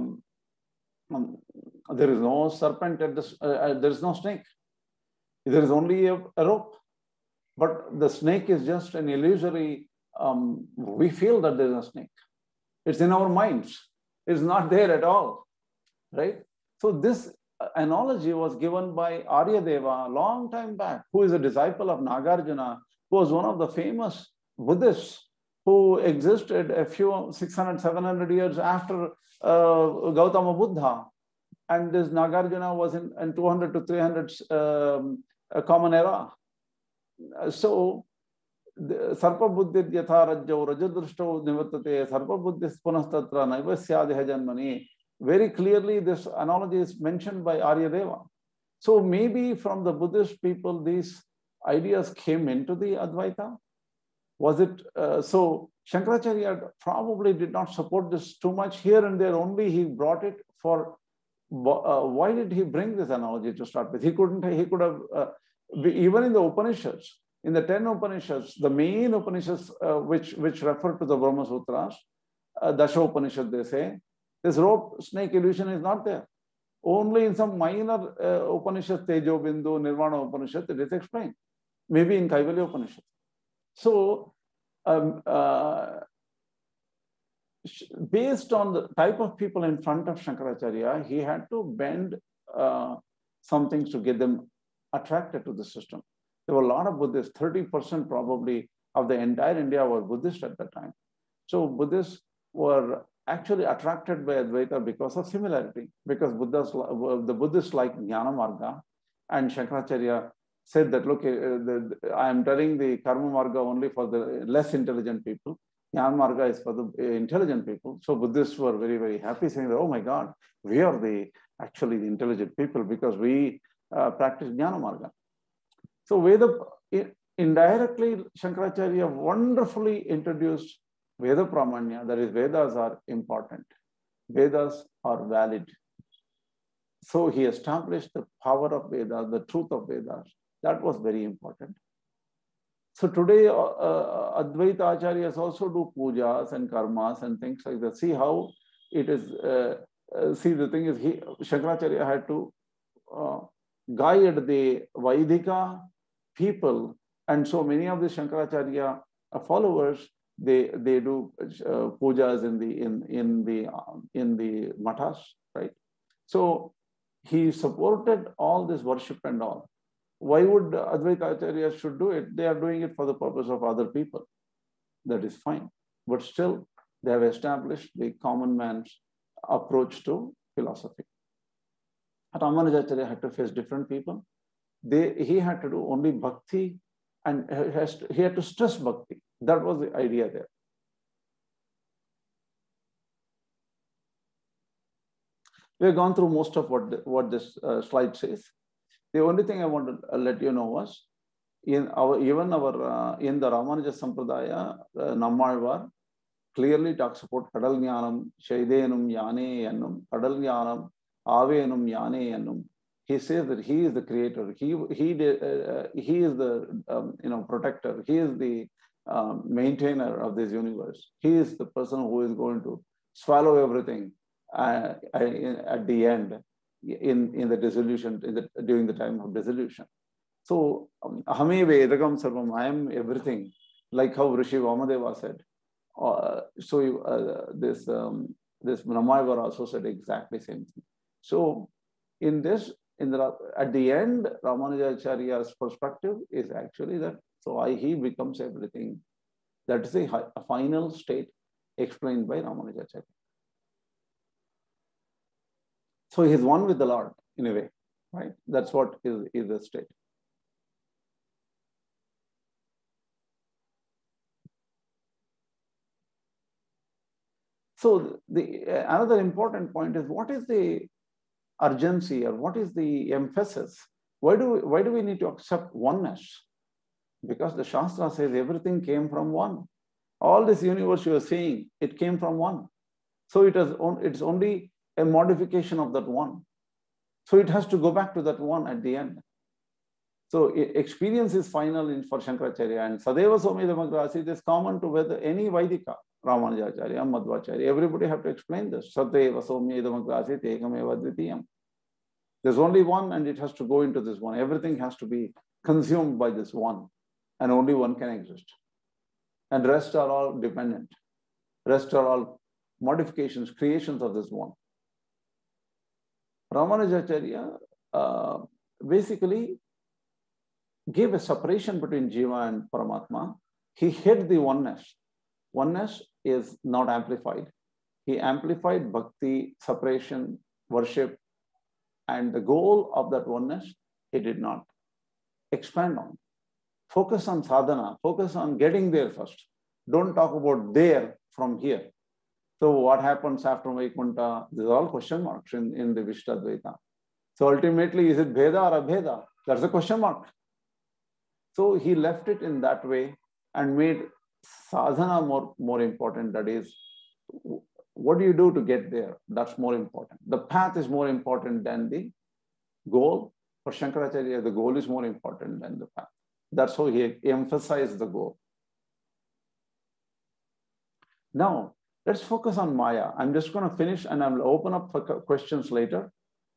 there is no serpent, there is no snake. There is only a rope. But the snake is just an illusory, we feel that there is a snake. It's in our minds. It's not there at all, right? So this analogy was given by Aryadeva a long time back, who is a disciple of Nagarjuna, who was one of the famous Buddhists who existed a few 600, 700 years after Gautama Buddha. And this Nagarjuna was in 200 to 300 common era. So, Sarpa Buddhit Yatha Rajjo Rajadrushto Nivattate Sarpa Buddhis Punastatra Naivasyadha Janmani. Very clearly, this analogy is mentioned by Aryadeva. So maybe from the Buddhist people, these ideas came into the Advaita. Was it so? Shankaracharya probably did not support this too much. Here and there only he brought it for. Why did he bring this analogy to start with? He could have. Even in the Upanishads, in the 10 Upanishads, the main Upanishads which refer to the Brahma Sutras, Dasha Upanishad, they say, this rope snake illusion is not there. Only in some minor Upanishads, Tejo Bindu, Nirvana Upanishad, it is explained. Maybe in Kaivalya Upanishad. So, based on the type of people in front of Shankaracharya, he had to bend some things to get them attracted to the system. There were a lot of Buddhists, 30% probably of the entire India were Buddhist at that time. So Buddhists were actually attracted by Advaita because of similarity, because the Buddhists like Jnana Marga, and Shankaracharya said that, look, I am telling the Karma Marga only for the less intelligent people. Jnana Marga is for the intelligent people. So Buddhists were very, very happy, saying that, oh my God, we are actually the intelligent people because we practice Jnana Marga. So Veda, indirectly, Shankaracharya wonderfully introduced Veda Pramanya, that is, Vedas are important. Vedas are valid. So he established the power of Vedas, the truth of Vedas. That was very important. So today, Advaita Acharyas also do pujas and karmas and things like that. See how it is, see the thing is, Shankaracharya had to guide the Vaidika people, and so many of the Shankaracharya followers, they do pujas in the mathas, right? So he supported all this worship and all. Why would Advaita Acharya should do it? They are doing it for the purpose of other people. That is fine. But still, they have established the common man's approach to philosophy. Ramanujacharya had to face different people. He had to do only bhakti, and he had to stress bhakti. That was the idea there. We have gone through most of what this slide says. The only thing I want to let you know was, in the Ramanuja Sampradaya, Nammalvar clearly talks about Kadal Jnanam, Shaidenum Yane Ennum, Kadal Jnanam, Avenum Yane Ennum. He says that he is the creator. He is the protector. He is the maintainer of this universe. He is the person who is going to swallow everything at the end, in the dissolution, during the time of dissolution. So, Ahame Vedagam Sarvam, I am everything, like how Rishi Vamadeva said. This Brahmayavara also said exactly the same thing. So, at the end, Ramanujacharya's perspective is actually that, he becomes everything. That is a final state explained by Ramanujacharya. So he is one with the Lord in a way, right? That's what is the state. So another important point is, what is the urgency, or what is the emphasis? Why do we need to accept oneness? Because the Shastra says everything came from one. All this universe you are seeing, it came from one. So it's only a modification of that one. So it has to go back to that one at the end. So experience is final for Shankaracharya, and Sadeva Somidam Agrasya is common to whether any Vaidika, Ramanujacharya, Madhvacharya, everybody have to explain this. Sadeva Somidam Agrasya Ekameva Dvitiyam. There's only one and it has to go into this one. Everything has to be consumed by this one, and only one can exist. And rest are all dependent. Rest are all modifications, creations of this one. Ramanujacharya basically gave a separation between Jiva and Paramatma. He hid the oneness. Oneness is not amplified. He amplified bhakti, separation, worship, and the goal of that oneness, he did not expand on. Focus on sadhana, focus on getting there first. Don't talk about there from here. So what happens after Vaikuntha? These are all question marks in the Vishtadvaita. So ultimately, is it Bheda or Abheda? That's a question mark. So he left it in that way and made sadhana more important. That is, what do you do to get there? That's more important. The path is more important than the goal. For Shankaracharya, the goal is more important than the path. That's how he emphasized the goal. Now, let's focus on Maya. I'm just going to finish and I'll open up for questions later.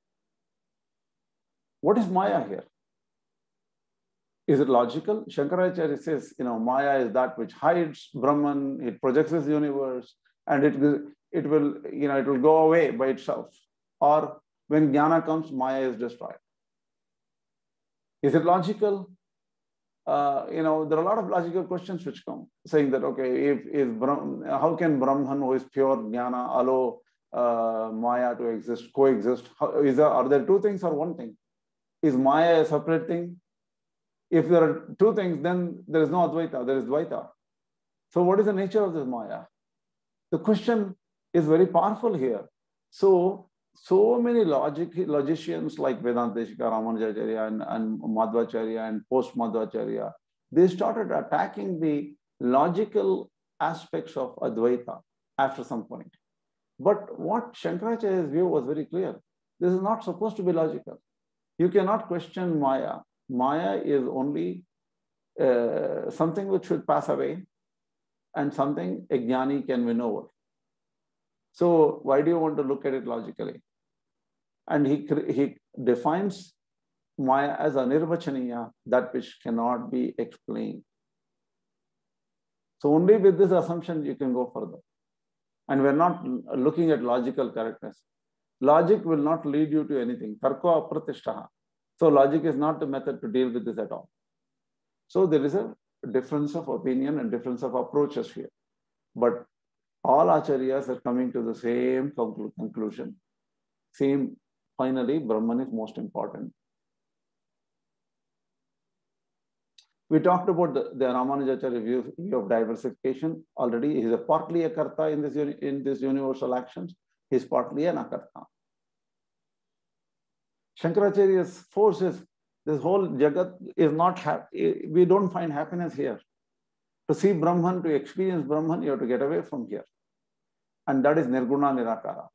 What is Maya here? Is it logical? Shankaracharya says, Maya is that which hides Brahman, it projects this universe, and it will go away by itself. Or when Jnana comes, Maya is destroyed. Is it logical? There are a lot of logical questions which come, saying that, okay, how can Brahman, who is pure Jnana, allow Maya to coexist? Are there two things or one thing? Is Maya a separate thing? If there are two things, then there is no Advaita, there is Dvaita. So what is the nature of this Maya? The question is very powerful here. So many logicians like Vedanta Deshika, Ramanujacharya and Madhvacharya and post-Madhvacharya, they started attacking the logical aspects of Advaita after some point. But what Shankaracharya's view was very clear. This is not supposed to be logical. You cannot question Maya. Maya is only something which should pass away and something a jnani can win over. So why do you want to look at it logically? And he defines Maya as anirvachaniya, that which cannot be explained. So only with this assumption you can go further. And we're not looking at logical correctness. Logic will not lead you to anything. Tarko apratishtaha. So logic is not the method to deal with this at all. So there is a difference of opinion and difference of approaches here. But all acharyas are coming to the same conclusion. Finally, Brahman is most important. We talked about the Ramanujacharya view of diversification already. He's partly a karta in this universal actions. He's partly an akarta. Shankaracharya's force is this whole Jagat is not happy. We don't find happiness here. To see Brahman, to experience Brahman, you have to get away from here. And that is Nirguna Nirakara.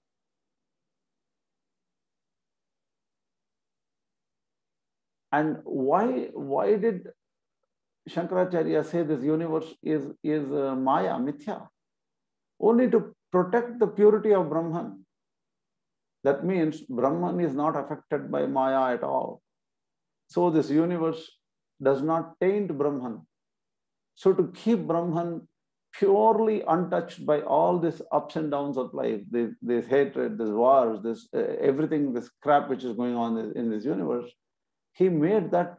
And why did Shankaracharya say this universe is Maya, Mithya? Only to protect the purity of Brahman. That means Brahman is not affected by Maya at all. So this universe does not taint Brahman. So to keep Brahman purely untouched by all these ups and downs of life, this hatred, this wars, this everything, this crap which is going on in this universe, he made that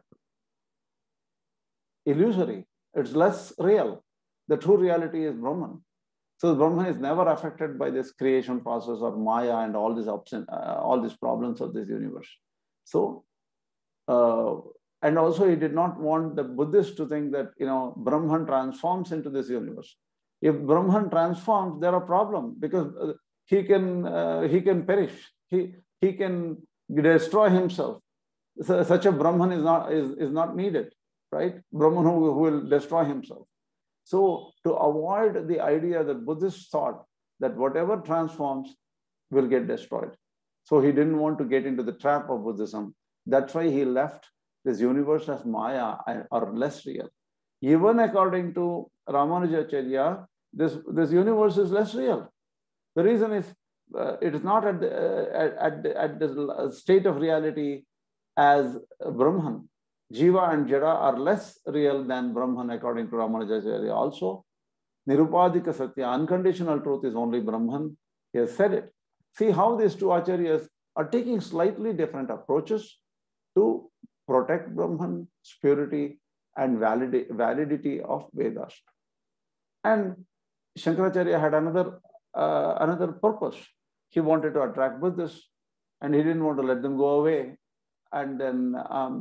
illusory. It's less real. The true reality is Brahman. So Brahman is never affected by this creation process or Maya and all these ups and all these problems of this universe. So, and also he did not want the Buddhists to think that Brahman transforms into this universe. If Brahman transforms, there are problems because he can perish. He can destroy himself. So, such a Brahman is not needed. right? Brahman who will destroy himself. So to avoid the idea that Buddhists thought that whatever transforms will get destroyed. So he didn't want to get into the trap of Buddhism. That's why he left this universe as Maya or less real. Even according to Ramanujacharya, this universe is less real. The reason is it is not at the state of reality as Brahman. Jiva and Jada are less real than Brahman according to Ramanujacharya also. Nirupadika Satya, unconditional truth is only Brahman. He has said it. See how these two acharyas are taking slightly different approaches to protect Brahman, purity, and validity of Vedas. And Shankaracharya had another purpose. He wanted to attract Buddhists, and he didn't want to let them go away. And then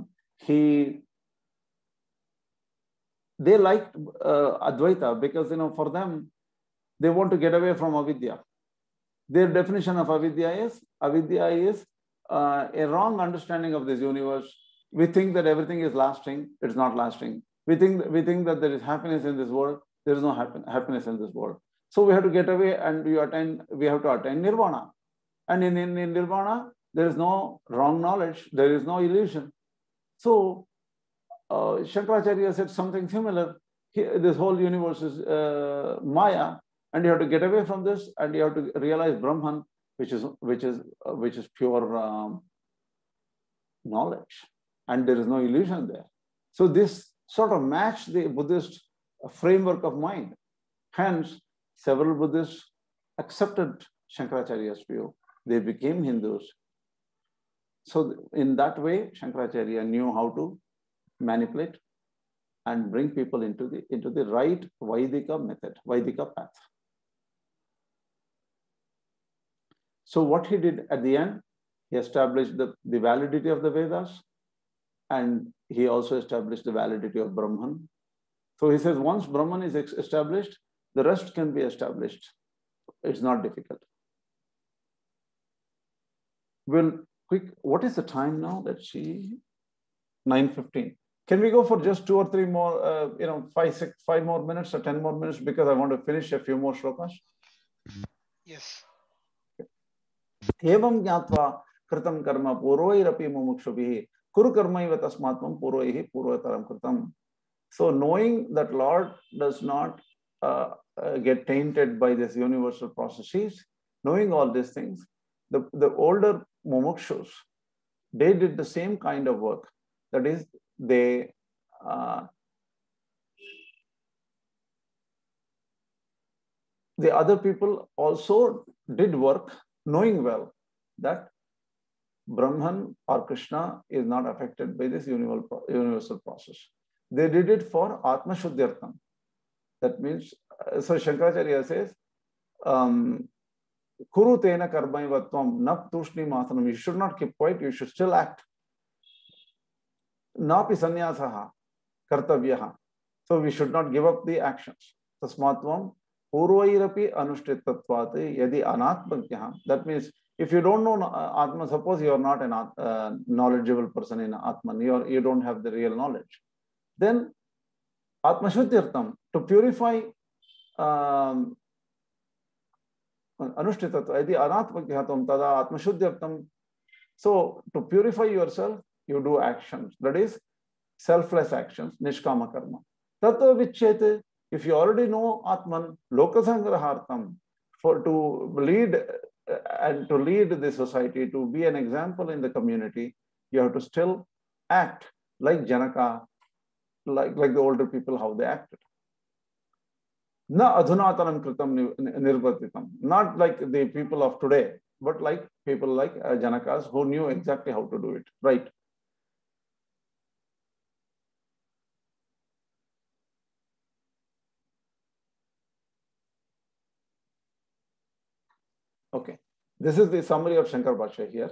they liked Advaita because, for them, they want to get away from avidya. Their definition of avidya is a wrong understanding of this universe. We think that everything is lasting. It's not lasting. We think that there is happiness in this world. There is no happiness in this world. So we have to get away, and we have to attain nirvana. And in nirvana, there is no wrong knowledge. There is no illusion. So Shankaracharya said something similar. This whole universe is Maya, and you have to get away from this, and you have to realize Brahman, which is pure knowledge, and there is no illusion there. So this sort of matched the Buddhist framework of mind. Hence, several Buddhists accepted Shankaracharya's view. They became Hindus. So in that way, Shankaracharya knew how to manipulate and bring people into the right Vaidika method, Vaidika path. So what he did at the end, he established the validity of the Vedas, and he also established the validity of Brahman. So he says, once Brahman is established, the rest can be established. It's not difficult. Well, what is the time now? Let's see, 9:15. Can we go for just 2 or 3 more, 5 more minutes or 10 more minutes, because I want to finish a few more shlokas? Yes. Evam jnatva kritam karma purvairapi mumukshubhihi kuru karmaiva tasmatvam purvaihi purvataram kritam. So knowing that Lord does not get tainted by these universal processes, knowing all these things, the older mumukshus, they did the same kind of work. That is, the other people also did work, knowing well that Brahman or Krishna is not affected by this universal process. They did it for Atma Shuddhyartham. That means, so Shankaracharya says, Kuru tena karmaiva tvam na tushni masanam. You should not keep quiet, you should still act. Napi sanyasaha kartavyaha. So we should not give up the actions. Tasmatvam purvairapi anushtitatvat yadi anatmagyaha. That means if you don't know Atma, suppose you are not a knowledgeable person in Atman, you don't have the real knowledge, then Atma Shuddhyartham, to purify anushtitatva yadi anatmagyahatam tada Atma Shuddhyartham. So to purify yourself, you do actions, that is selfless actions, nishkama karma. Tato vicchete, if you already know Atman, lokasangrahartam, to lead the society, to be an example in the community, you have to still act like Janaka, like the older people, how they acted. Na adhunatanam kritam nirvartitam, not like the people of today, but like people like Janakas who knew exactly how to do it, right? Okay, this is the summary of Shankar Bhashya here.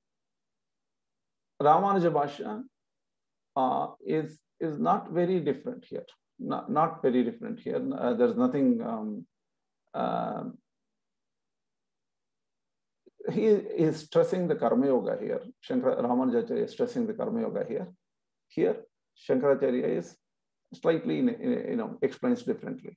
Ramanuja Bhashya is not very different here. Not very different here. There's nothing. He is stressing the Karma Yoga here. Ramanuja is stressing the Karma Yoga here. Here, Shankaracharya is slightly, explains differently.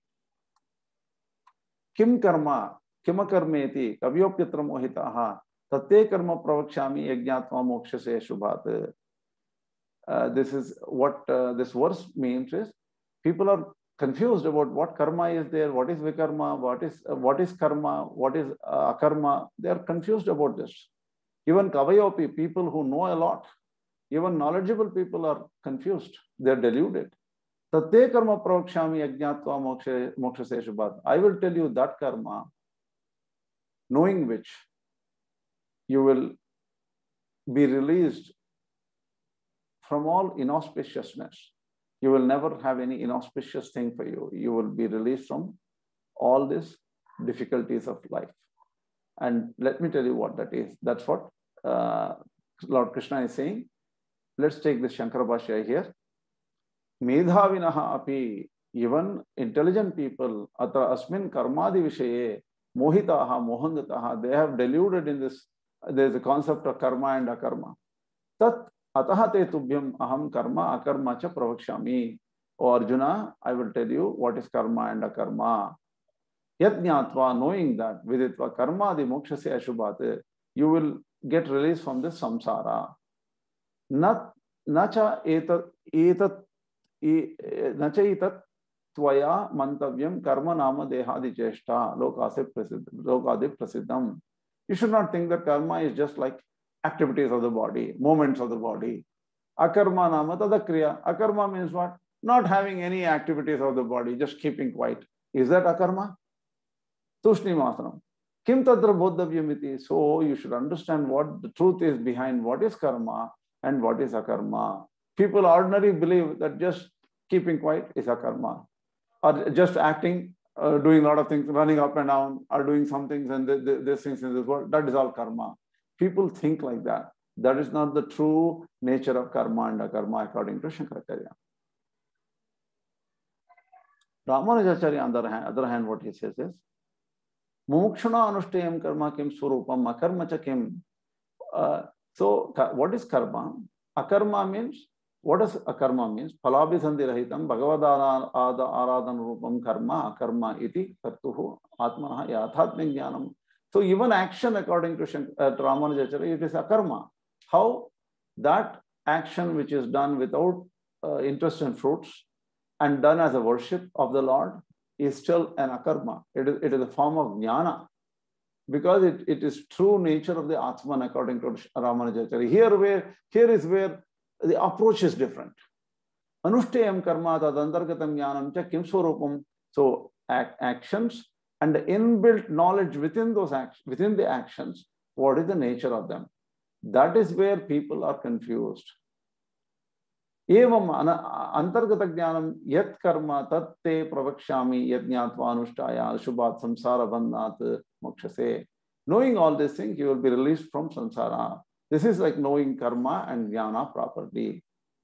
Kim karma, kimakarmeti, kavyopyatra mohitaha, tate karma pravakshami yajnatva mokshase shubhat. This is what this verse means is, people are confused about what karma is there, what is vikarma, what is karma, what is akarma. They are confused about this. Even kavayopi, people who know a lot, even knowledgeable people are confused. They are deluded. Tate karma pravakshami yajnatva mokshase shubhat. I will tell you that karma, knowing which you will be released from all inauspiciousness. You will never have any inauspicious thing for you. You will be released from all these difficulties of life. And let me tell you what that is. That's what Lord Krishna is saying. Let's take this Shankara Bhashya here. Medhavinaha api, even intelligent people, atra asmin karmadi vishaye mohitaha mohangataha, they have deluded in this. There is a concept of karma and akarma. Tat ataha te tubhyam aham karma akarma cha pravakshami. O Arjuna, I will tell you what is karma and akarma. Yat jnatva, knowing that, viditva karma di mokshase ashubhat, you will get released from this samsara. Nacha etat tvaya mantavyam karma nama dehadi cheshta lokade prasiddham. You should not think that karma is just like activities of the body, movements of the body. Akarma nama tadakriya. Akarma means what? Not having any activities of the body, just keeping quiet. Is that akarma? Tushni masanam. Kim tatra bodhavyamiti. So you should understand what the truth is behind what is karma and what is akarma. People ordinarily believe that just keeping quiet is akarma, or just acting, doing a lot of things, running up and down, or doing some things and these things in this world, that is all karma. People think like that. That is not the true nature of karma and akarma according to Shankaracharya. Ramanujacharya, on the other hand, what he says is, Mumukshuna anushtayam karma kim surupam akarma cha kim. So what is karma? Akarma means, what does akarma means? Phalabhisandhi rahitam bhagavad aradan rupam karma akarma iti kartuhu atmanaha yathatmya jnanam. So even action according to Ramanujacharya, it is akarma. How? That action which is done without interest in fruits and done as a worship of the Lord is still an akarma. It is a form of jnana, because it is true nature of the Atman according to Ramanujacharya. Here is where the approach is different. Anushtayam karma tadantargatam jnanam cha kim swarupam. So actions and the inbuilt knowledge within those actions, within the actions, what is the nature of them? That is where people are confused. Evam antargata jnanam yat karma tatte pravakshami yajnatva anushtaya shubhat samsara bandhat mokshase. Knowing all these things, you will be released from samsara. This is like knowing karma and jnana properly.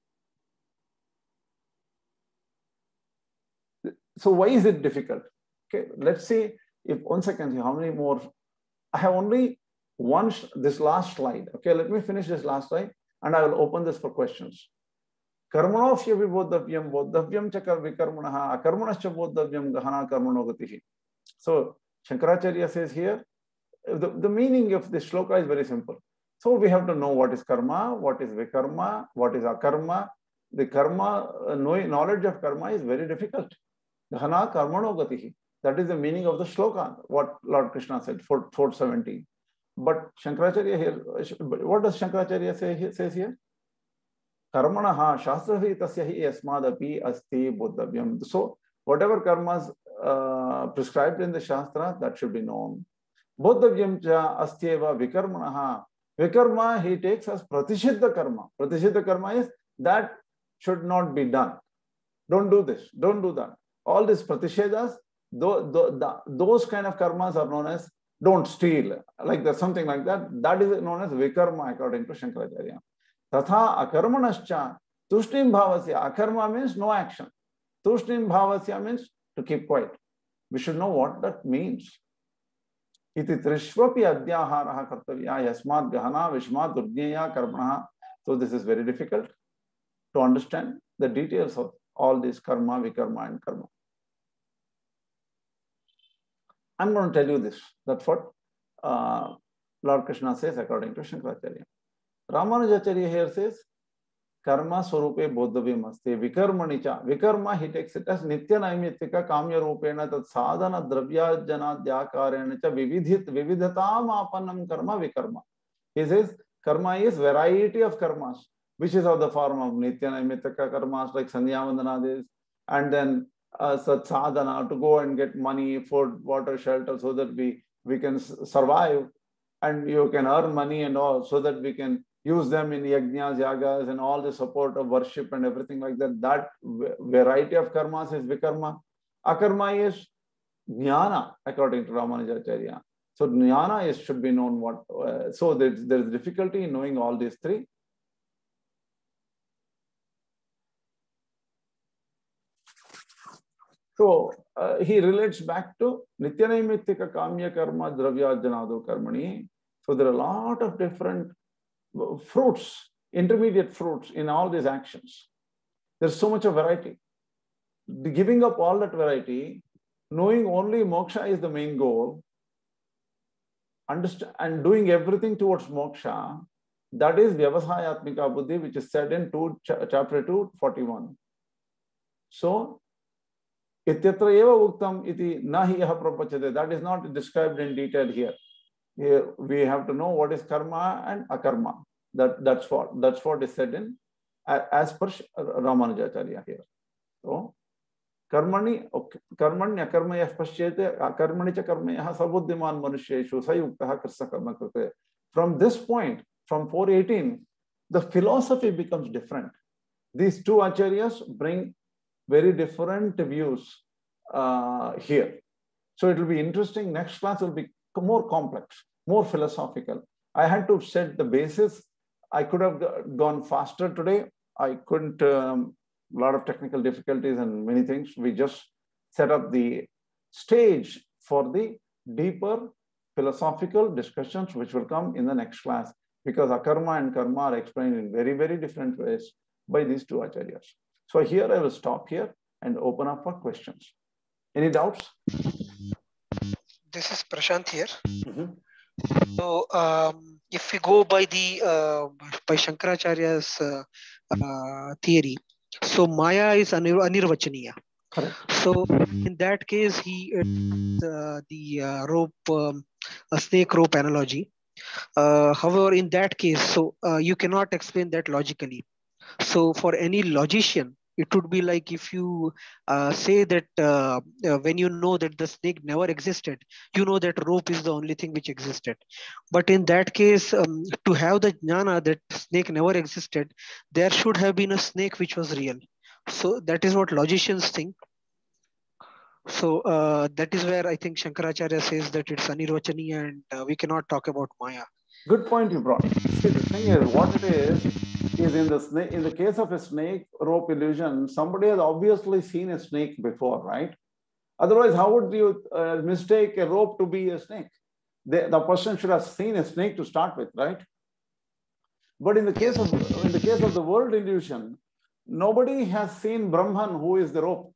So why is it difficult? Okay, let's see if 1 second, how many more? I have only this last slide. Okay, let me finish this last slide and I will open this for questions. Karmanofya vibodhavyam bodhavyam chakar vikarmanaha akarmanascha bodhavyam gahana karmano gatihi. So Shankaracharya says here, the meaning of this shloka is very simple. So we have to know what is karma, what is vikarma, what is akarma. The karma, knowledge of karma is very difficult. Gahana karmano gatihi. That is the meaning of the shloka, what Lord Krishna said, 417. But Shankaracharya here, what does Shankaracharya says here? Karmanaha shastrahi tasyahi asmadapi asti bodhavyam. So whatever karmas prescribed in the Shastra, that should be known. Bodhavyam cha astyeva vikarmanaha. Vikarma, he takes as pratishiddha karma. Pratishiddha karma is that should not be done. Don't do this, don't do that. All these pratishedhas, those kind of karmas are known as don't steal, like that, something like that. That is known as vikarma according to Shankaracharya. Tatha akarmanascha tushnim bhavasya. Akarma means no action. Tushnim bhavasya means to keep quiet. We should know what that means. Iti trishvapi adhyaharaha kartavya yasmat gahana vishmat durgneya karmanaha. So this is very difficult. to understand the details of all this karma, vikarma, and karma. I'm going to tell you this. That's what Lord Krishna says according to Shankaracharya. Ramanujacharya here says, karma swarupe bodhavim asti vikarmanicha. Vikarma, he takes it as nitya naimitika kamya rupena tat sadhana dravya janadhyakarena cha vividhatam apanam karma vikarma. He says karma is variety of karmas, which is of the form of nitya naimitika karmas like sandhyavandanadis, and then sat sadhana, to go and get money, food, water, shelter, so that we can survive, and you can earn money and all, so that we can use them in yajnas, yagas, and all the support of worship and everything like that. That variety of karmas is vikarma. Akarma is jnana, according to Ramanujacharya. So jnana should be known what. So there is difficulty in knowing all these three. So he relates back to nityanaimittika kamya karma dravya janado karmani. So there are a lot of different fruits, intermediate fruits in all these actions. There's so much of variety. The giving up all that variety, knowing only moksha is the main goal, understand and doing everything towards moksha, that is vyavasayatmika buddhi, which is said in chapter 241. So ityatra eva uktam iti nahi yaha prapachate. That is not described in detail here. Here we have to know what is karma and akarma. That's what is said in as per Ramanujacharya here. So karmani akarmayah pasyete akarmani cha karmayah sabuddhiman manusheshu sayuktah krishna karma krute. From this point, from 418, the philosophy becomes different. These two acharyas bring very different views here. So it will be interesting. Next class will be more complex, more philosophical. I had to set the basis. I could have gone faster today. I couldn't, a lot of technical difficulties and many things. We just set up the stage for the deeper philosophical discussions, which will come in the next class, because akarma and karma are explained in very, very different ways by these two acharyas. So here I will stop here and open up for questions. Any doubts? This is Prashant here. So if we go by by Shankaracharya's theory, so Maya is anirvachaniya. Correct. So in that case, he the rope, a snake rope analogy. However, in that case, so you cannot explain that logically. So for any logician, it would be like if you say that when you know that the snake never existed, you know that rope is the only thing which existed. But in that case, to have the jnana that snake never existed, there should have been a snake which was real. So that is what logicians think. So that is where I think Shankaracharya says that it's anirvachaniya and we cannot talk about Maya. Good point you brought. See, the thing is, what it is in the case of a snake rope illusion, somebody has obviously seen a snake before, right? Otherwise, how would you mistake a rope to be a snake? The person should have seen a snake to start with, right? But in the case of the world illusion, nobody has seen Brahman, who is the rope,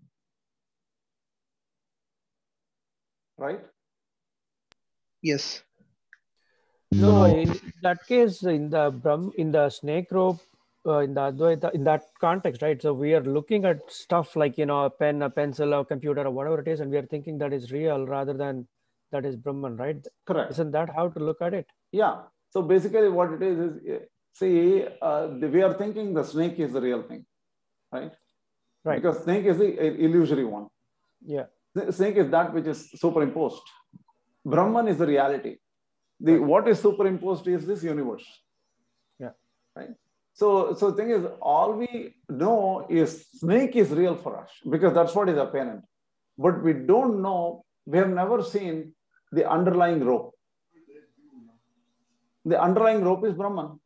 right? Yes. No, in that case, in the snake rope, in the Advaita, in that context, right? So we are looking at stuff like, a pen, a pencil, a computer, or whatever it is, and we are thinking that is real rather than that is Brahman, right? Correct. Isn't that how to look at it? Yeah. So basically what it is see, we are thinking the snake is the real thing, right? Right. Because snake is the illusory one. Yeah. The snake is that which is superimposed. Brahman is the reality. What is superimposed is this universe. Yeah. Right. So the thing is, all we know is snake is real for us because that's what is apparent. But we don't know, we have never seen the underlying rope. The underlying rope is Brahman.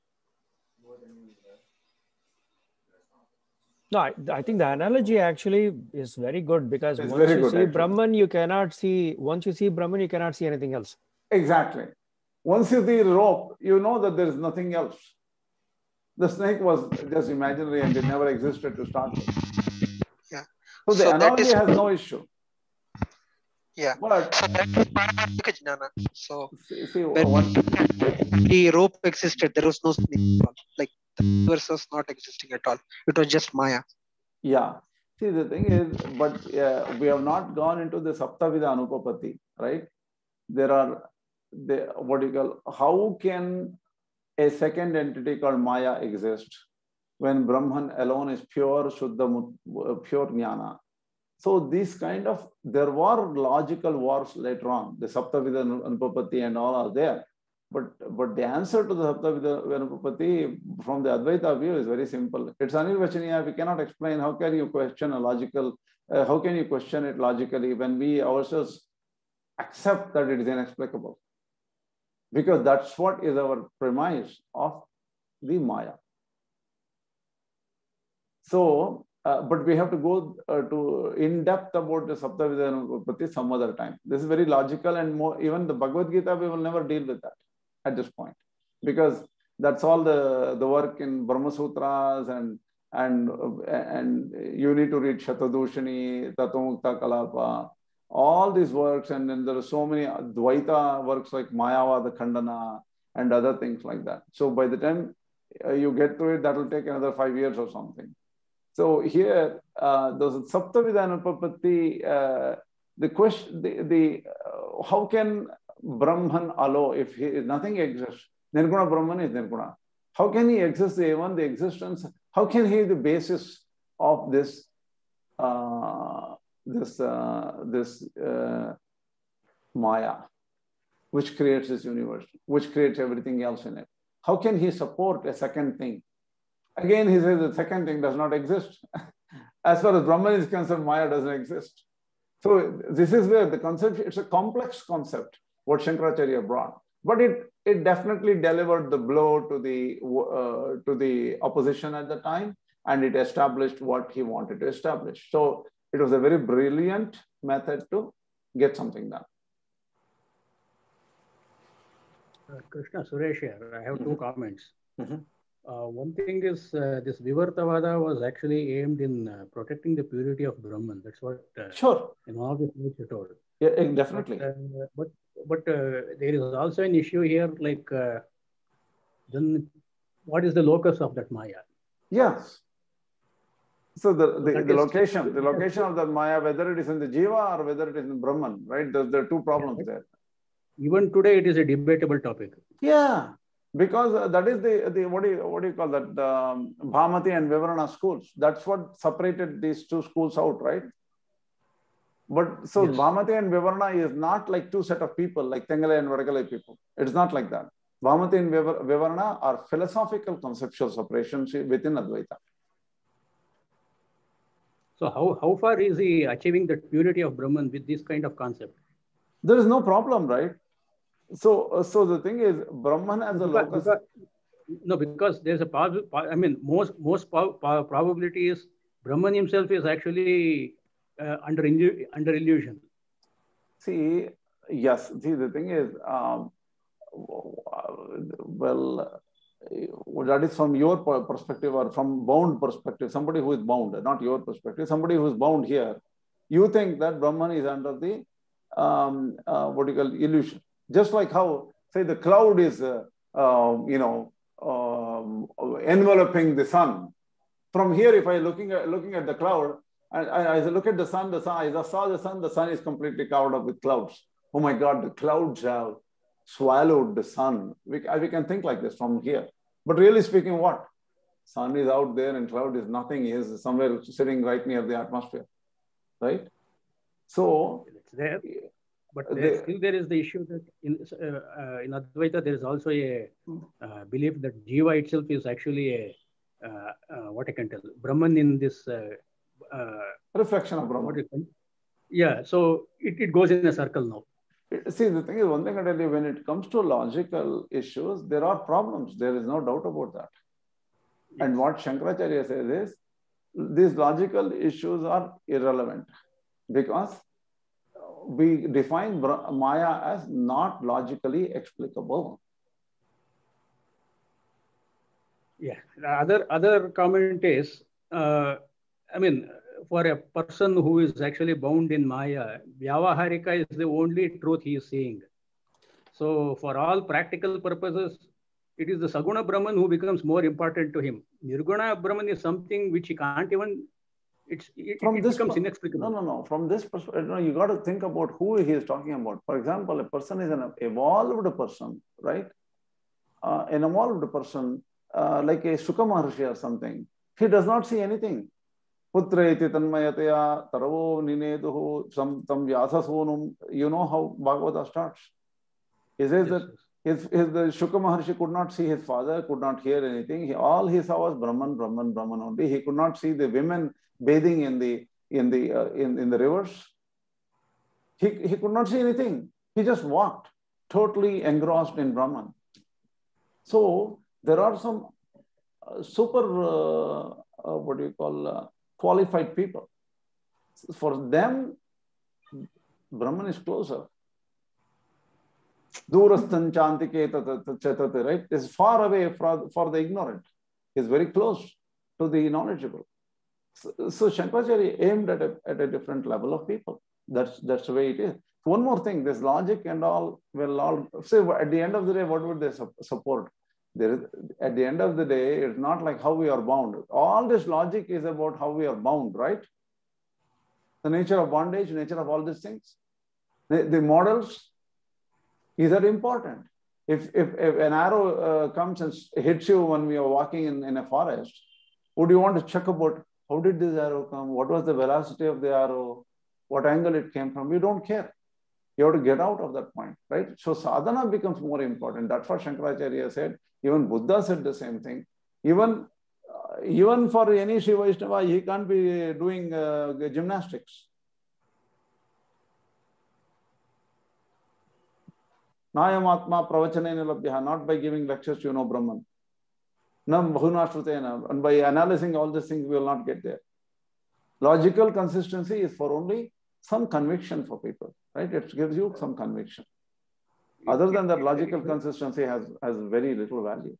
No, I think the analogy actually is very good because It's once very you good, see actually. Brahman, you cannot see, once you see Brahman, you cannot see anything else. Exactly. Once you see the rope, you know that there is nothing else. The snake was just imaginary and it never existed to start with. Yeah. So the analogy has no issue. Yeah. But so that is Paramarica Jnana. So see when the rope existed, there was no snake at all. Like the universe was not existing at all. It was just Maya. Yeah. See, the thing is, but we have not gone into the Saptavida Anupapatti, right? There are what you call, how can a second entity called Maya exist when Brahman alone is pure Shuddha, pure Jnana? So these kind of, there were logical wars later on. The Saptavida Anupapatti and all are there. But the answer to the Saptavida Anupapatti from the Advaita view is very simple. It's anirvachaniya. We cannot explain. How can you question a logical, how can you question it logically when we ourselves accept that it is inexplicable? Because that's what is our premise of the Maya. So, but we have to go to in depth about the Saptavida Anupapatti some other time. This is very logical, and more, even the Bhagavad Gita, we will never deal with that at this point, because that's all the work in Brahma Sutras, and you need to read Shatadushani, Tatvamukta Kalapa, all these works, and then there are so many Dvaita works like Mayavada Khandana and other things like that. So by the time you get to it, that will take another 5 years or something. So here, the Saptavida Anupapatti, the question, how can Brahman alone, if nothing exists, Nirguna Brahman is Nirguna. How can he exist, even the existence? How can he be the basis of this Maya, which creates this universe, which creates everything else in it? How can he support a second thing? Again, he says the second thing does not exist. As far as Brahman is concerned, Maya doesn't exist. So this is where the concept, it's a complex concept, what Shankaracharya brought. But it definitely delivered the blow to the opposition at the time, and it established what he wanted to establish. So it was a very brilliant method to get something done. Krishna, Suresh here. I have two comments. One thing is this Vivartavada was actually aimed in protecting the purity of Brahman. That's what sure. in all this nature told. Yeah, definitely. But there is also an issue here, like then what is the locus of that Maya? Yes. So the location of the Maya, whether it is in the Jiva or whether it is in Brahman, right? There are two problems there. Even today, it is a debatable topic. Yeah, because that is the what do you call that? Bhamati and Vivarana schools. That's what separated these two schools out, right? But so yes. Bhamati and Vivarana is not like two set of people, like Tengalai and Vadakalai people. It's not like that. Bhamati and Vivarana are philosophical conceptual separations within Advaita. So how far is he achieving the purity of Brahman with this kind of concept? There is no problem, right? So the thing is, Brahman as a locus. Because there's a most probability is Brahman himself is actually under illusion. See, yes. See, the thing is, that is from your perspective or from bound perspective. Somebody who is bound, not your perspective. Somebody who is bound here, you think that Brahman is under the what do you call illusion? Just like how, say, the cloud is, enveloping the sun. From here, if I looking at the cloud, I look at the sun, as I saw the sun is completely covered up with clouds. Oh my God, the clouds have swallowed the sun. We can think like this from here. But really speaking, what? Sun is out there and cloud is nothing. He is somewhere sitting right near the atmosphere, right? So it's there. But still there is the issue that in Advaita there is also a belief that Jiva itself is actually what I can tell, Brahman in this reflection of Brahman. Yeah, so it goes in a circle now. See, the thing is, one thing I tell you, when it comes to logical issues, there are problems. There is no doubt about that. Yes. And what Shankaracharya says is, these logical issues are irrelevant because we define Maya as not logically explicable. Yeah. The other comment is, I mean, for a person who is actually bound in Maya, Vyavaharika is the only truth he is seeing. So for all practical purposes, it is the Saguna Brahman who becomes more important to him. Nirguna Brahman is something which he can't even, it becomes inexplicable. No. From this perspective, you got to think about who he is talking about. For example, a person is an evolved person, right? An evolved person, like a Shuka Maharshi or something, he does not see anything. Putra iti tanmayataya taravo nineduhu tam vyasa sonum. You know how Bhagavata starts. He says that the Shuka Maharshi could not see his father, could not hear anything. All he saw was Brahman, Brahman, Brahman only. He could not see the women bathing in the rivers. He could not see anything. He just walked, totally engrossed in Brahman. So there are some super qualified people. For them, Brahman is closer. Durastan chantike chatate, right? Is far away for the ignorant. Is very close to the knowledgeable. So Shankaracharya aimed at a different level of people. That's the way it is. One more thing, this logic and all will all say at the end of the day, what would they support? At the end of the day, it's not like how we are bound. All this logic is about how we are bound, right? The nature of bondage, nature of all these things. The models, is that important? If an arrow comes and hits you when we are walking in a forest, would you want to check about how did this arrow come? What was the velocity of the arrow? What angle it came from? You don't care. You have to get out of that point, right? So sadhana becomes more important. That's what Shankaracharya said. Even Buddha said the same thing. Even for any Shiva Vaishnava, he can't be doing gymnastics. Nayamatma pravachanena labhya, not by giving lectures, you know Brahman. Nam bhunashrutena, and by analyzing all these things, we will not get there. Logical consistency is for only some conviction for people, right? It gives you some conviction. Other than that, logical consistency has very little value.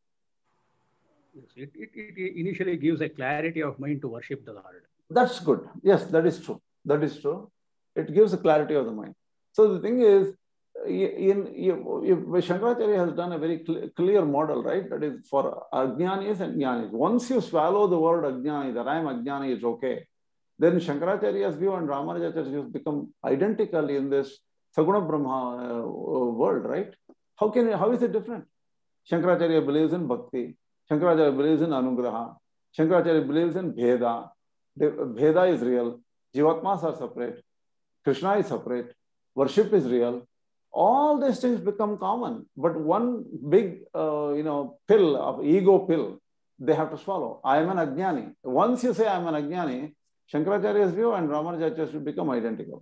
It initially gives a clarity of mind to worship the Lord. That's good. Yes, that is true. That is true. It gives a clarity of the mind. So the thing is, Shankaracharya has done a very clear model, right? That is for Ajnanis and Jnanis. Once you swallow the word Ajnani, that I am Ajnani is okay, then Shankaracharya's view and Ramanujacharya's view become identical in this Saguna Brahma world, right? How is it different? Shankaracharya believes in Bhakti. Shankaracharya believes in Anugraha. Shankaracharya believes in Bheda. Bheda is real. Jivatmas are separate. Krishna is separate. Worship is real. All these things become common, but one big, pill of ego pill, they have to swallow. I am an Ajnani. Once you say I am an Ajnani, Shankaracharya's view and Ramanujacharya's view become identical.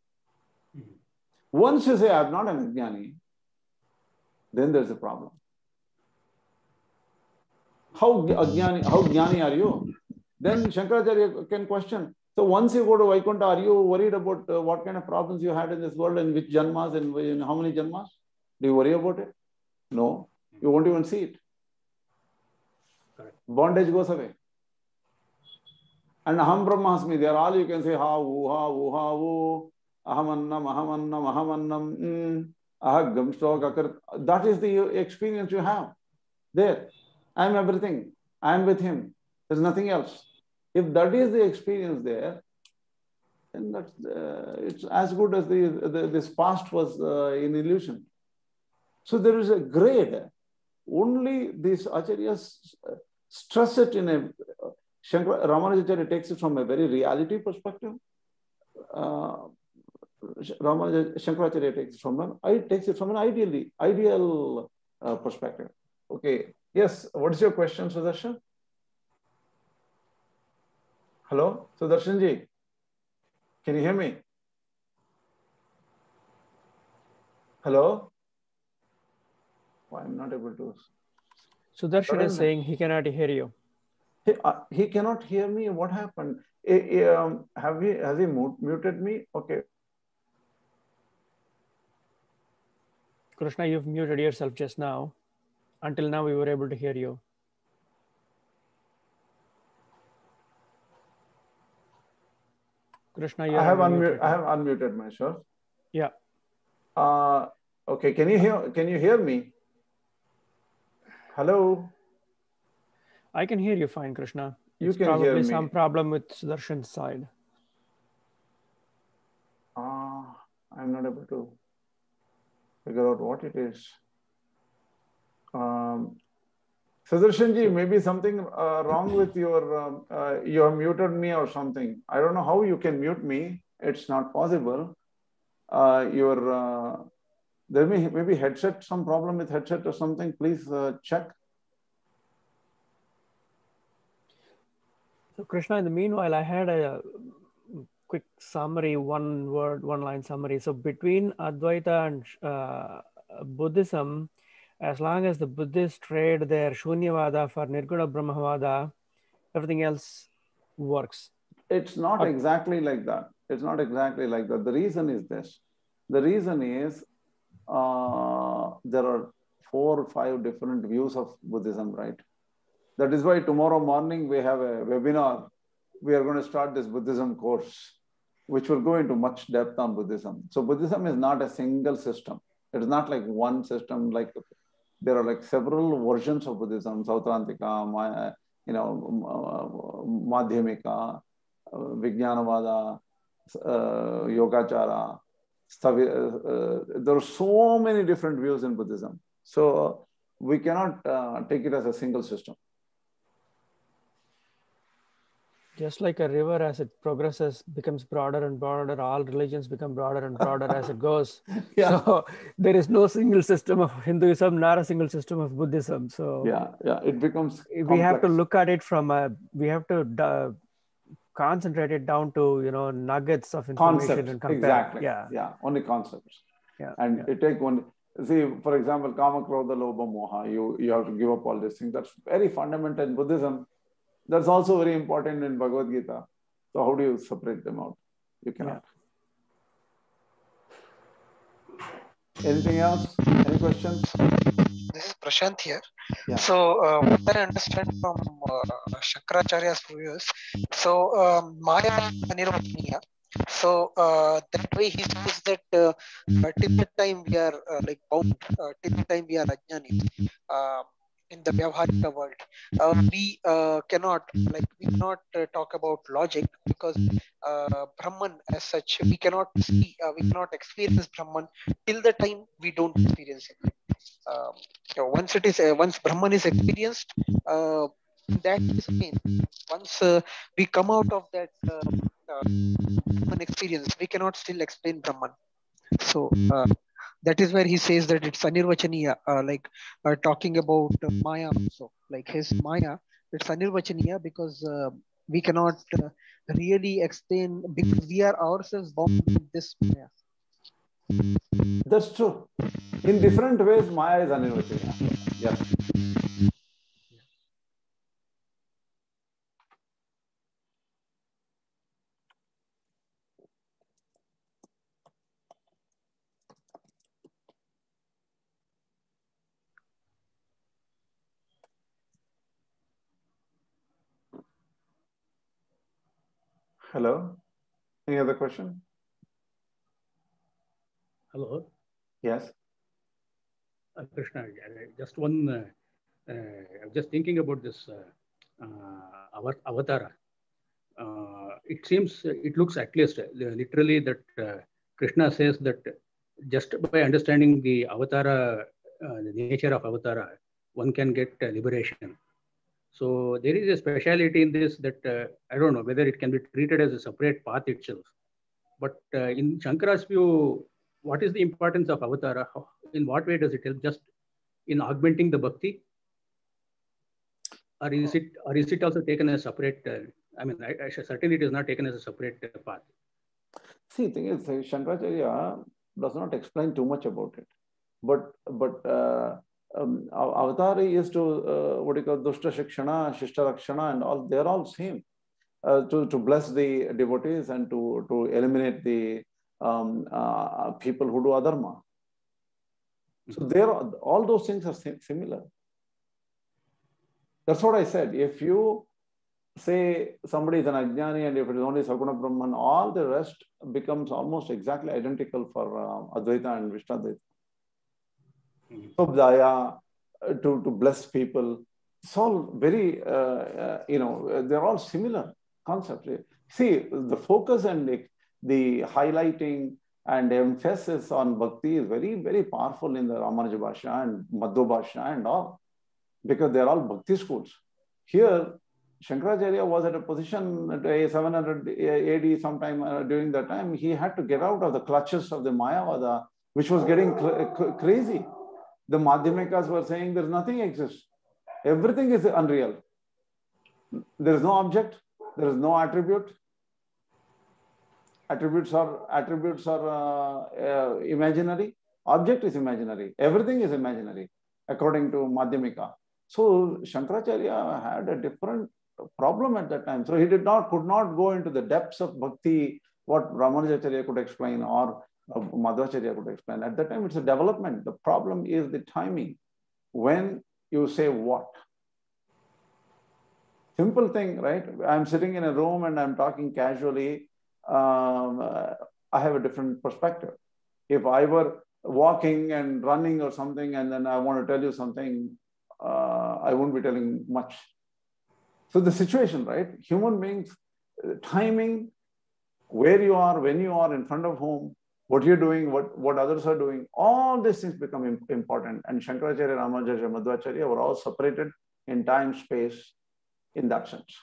Once you say I am not an Ajnani, then there's a problem. How Jnani are you? Then Shankaracharya can question. So once you go to Vaikuntha, are you worried about what kind of problems you had in this world and which janmas and in how many janmas? Do you worry about it? No. You won't even see it. Correct. Bondage goes away. And Aham Brahmasmi, there all you can say, ha, woo, ahamannam, ahagam, stok, that is the experience you have. There. I am everything. I am with him. There's nothing else. If that is the experience there, then that's it's as good as this past was in illusion. So there is a grade. Only these acharyas stress it in a Ramanujacharya takes it from a very reality perspective. Shankaracharya takes it from an ideal perspective. Okay. Yes. What is your question, Sudarshan? Hello, Sudarshan ji. Can you hear me? Hello? Oh, I'm not able to. Sudarshan is saying he cannot hear you. He cannot hear me. What happened? Has he muted me? Okay. Krishna, you've muted yourself just now. Until now, we were able to hear you. Krishna, I have unmuted myself. Yeah. Okay. Can you hear me? Hello. I can hear you fine, Krishna. You can hear me. Probably some problem with Sudarshan's side. I'm not able to figure out what it is. Sudarshan ji, maybe something wrong with your, you have muted me or something. I don't know how you can mute me. It's not possible. There may be headset, some problem with headset or something. Please check. So Krishna, in the meanwhile, I had a quick summary, one line summary. So between Advaita and Buddhism, as long as the Buddhists trade their Shunyavada for Nirguna Brahmavada, everything else works. It's not exactly like that. It's not exactly like that. The reason is this. The reason is there are 4 or 5 different views of Buddhism, right? That is why tomorrow morning we have a webinar. We are going to start this Buddhism course, which will go into much depth on Buddhism. So Buddhism is not a single system. It is not like one system. Like there are like several versions of Buddhism: Sautrantika, Madhyamika, Vijnanavada, Yogacara. There are so many different views in Buddhism. So we cannot take it as a single system. Just like a river, as it progresses, becomes broader and broader, all religions become broader and broader as it goes. Yeah. So there is no single system of Hinduism, not a single system of Buddhism. So yeah, it becomes complex. We have to look at it from we have to concentrate it down to, nuggets of information. Concepts, and compare. exactly. Yeah, only concepts. Yeah, and it take one. See, for example, Kama, Krodha, Lobha, Moha. You have to give up all these things. That's very fundamental in Buddhism. That's also very important in Bhagavad Gita. So how do you separate them out? You cannot. Yeah. Anything else? Any questions? This is Prashant here. Yeah. So what I understand from Shankaracharya's views, so Maya Anirvachaniya. So that way he says that till the time we are bound, till the time we are ajnani, in the Vyavharika world, we cannot talk about logic, because Brahman as such, we cannot see, we cannot experience Brahman till the time we don't experience it. Once Brahman is experienced, that is again, once we come out of that Brahman experience, we cannot still explain Brahman. So that is where he says that it's Anirvachaniya, talking about Maya also, like his Maya, it's Anirvachaniya because we cannot really explain, because we are ourselves bound with this Maya. That's true. In different ways, Maya is Anirvachaniya. Yes. Hello. Any other question? Hello. Yes. Krishna, just one. I'm just thinking about this avatara. It seems, it looks at least literally that Krishna says that just by understanding the avatara, the nature of avatara, one can get liberation. So there is a speciality in this that I don't know whether it can be treated as a separate path itself. But in Shankara's view, what is the importance of avatara? In what way does it help? Just in augmenting the bhakti? Or is it also taken as separate? I mean, certainly it is not taken as a separate path. See, the thing is, Shankaracharya does not explain too much about it. But avatari is to what you call dushta shikshana, shishta rakshana, and all. They are all same. To bless the devotees and to eliminate the people who do adharma. So all those things are similar. That's what I said. If you say somebody is an Ajnani and if it is only Saguna Brahman, all the rest becomes almost exactly identical for Advaita and Vishnadvaita. So Daya, to bless people, it's all very, they're all similar concepts. See, the focus and the highlighting and emphasis on bhakti is very, very powerful in the Ramanuja Bhashya and Madhva Bhashya and all, because they're all bhakti schools. Here, Shankaracharya was at a position at 700 AD sometime during that time, he had to get out of the clutches of the Mayavada, which was getting crazy. The Madhyamikas were saying there's nothing exists. Everything is unreal. There is no object. There is no attribute. Attributes are imaginary. Object is imaginary. Everything is imaginary, according to Madhyamika. So Shankaracharya had a different problem at that time. So he could not go into the depths of bhakti, what Ramanujacharya could explain or Madhvacharya could explain. At that time, it's a development. The problem is the timing. When you say what? Simple thing, right? I'm sitting in a room and I'm talking casually. I have a different perspective. If I were walking and running or something, and then I want to tell you something, I won't be telling much. So the situation, right? Human beings, timing, where you are, when you are, in front of whom, what you're doing, what others are doing, all these things become important. And Shankaracharya, Ramanujacharya, Madhvacharya were all separated in time, space, in that sense.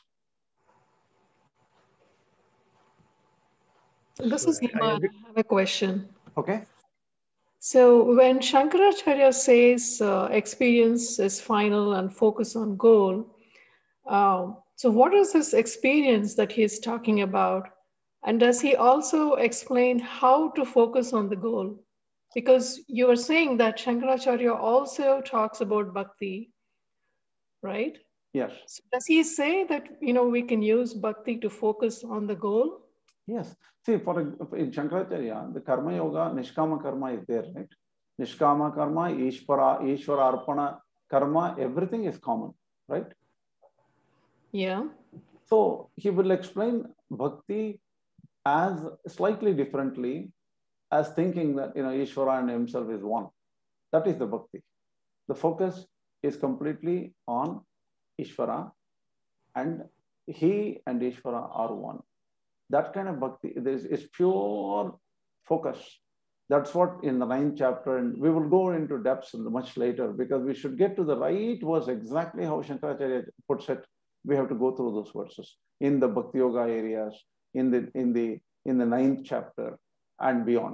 This is Hima. I have a question. Okay. So when Shankaracharya says experience is final and focus on goal, so what is this experience that he's talking about? And does he also explain how to focus on the goal? Because you were saying that Shankaracharya also talks about bhakti, right? Yes. So does he say that, we can use bhakti to focus on the goal? Yes. See, in Shankaracharya, the karma yoga, nishkama karma is there, right? Nishkama karma, Ishvara arpana karma, everything is common, right? Yeah. So he will explain bhakti as slightly differently, as thinking that, Ishvara and himself is one. That is the bhakti. The focus is completely on Ishvara, and he and Ishvara are one. That kind of bhakti is pure focus. That's what in the 9th chapter, and we will go into depths much later, because we should get to the right verse, exactly how Shankaracharya puts it. We have to go through those verses in the Bhakti Yoga areas, in the 9th chapter and beyond.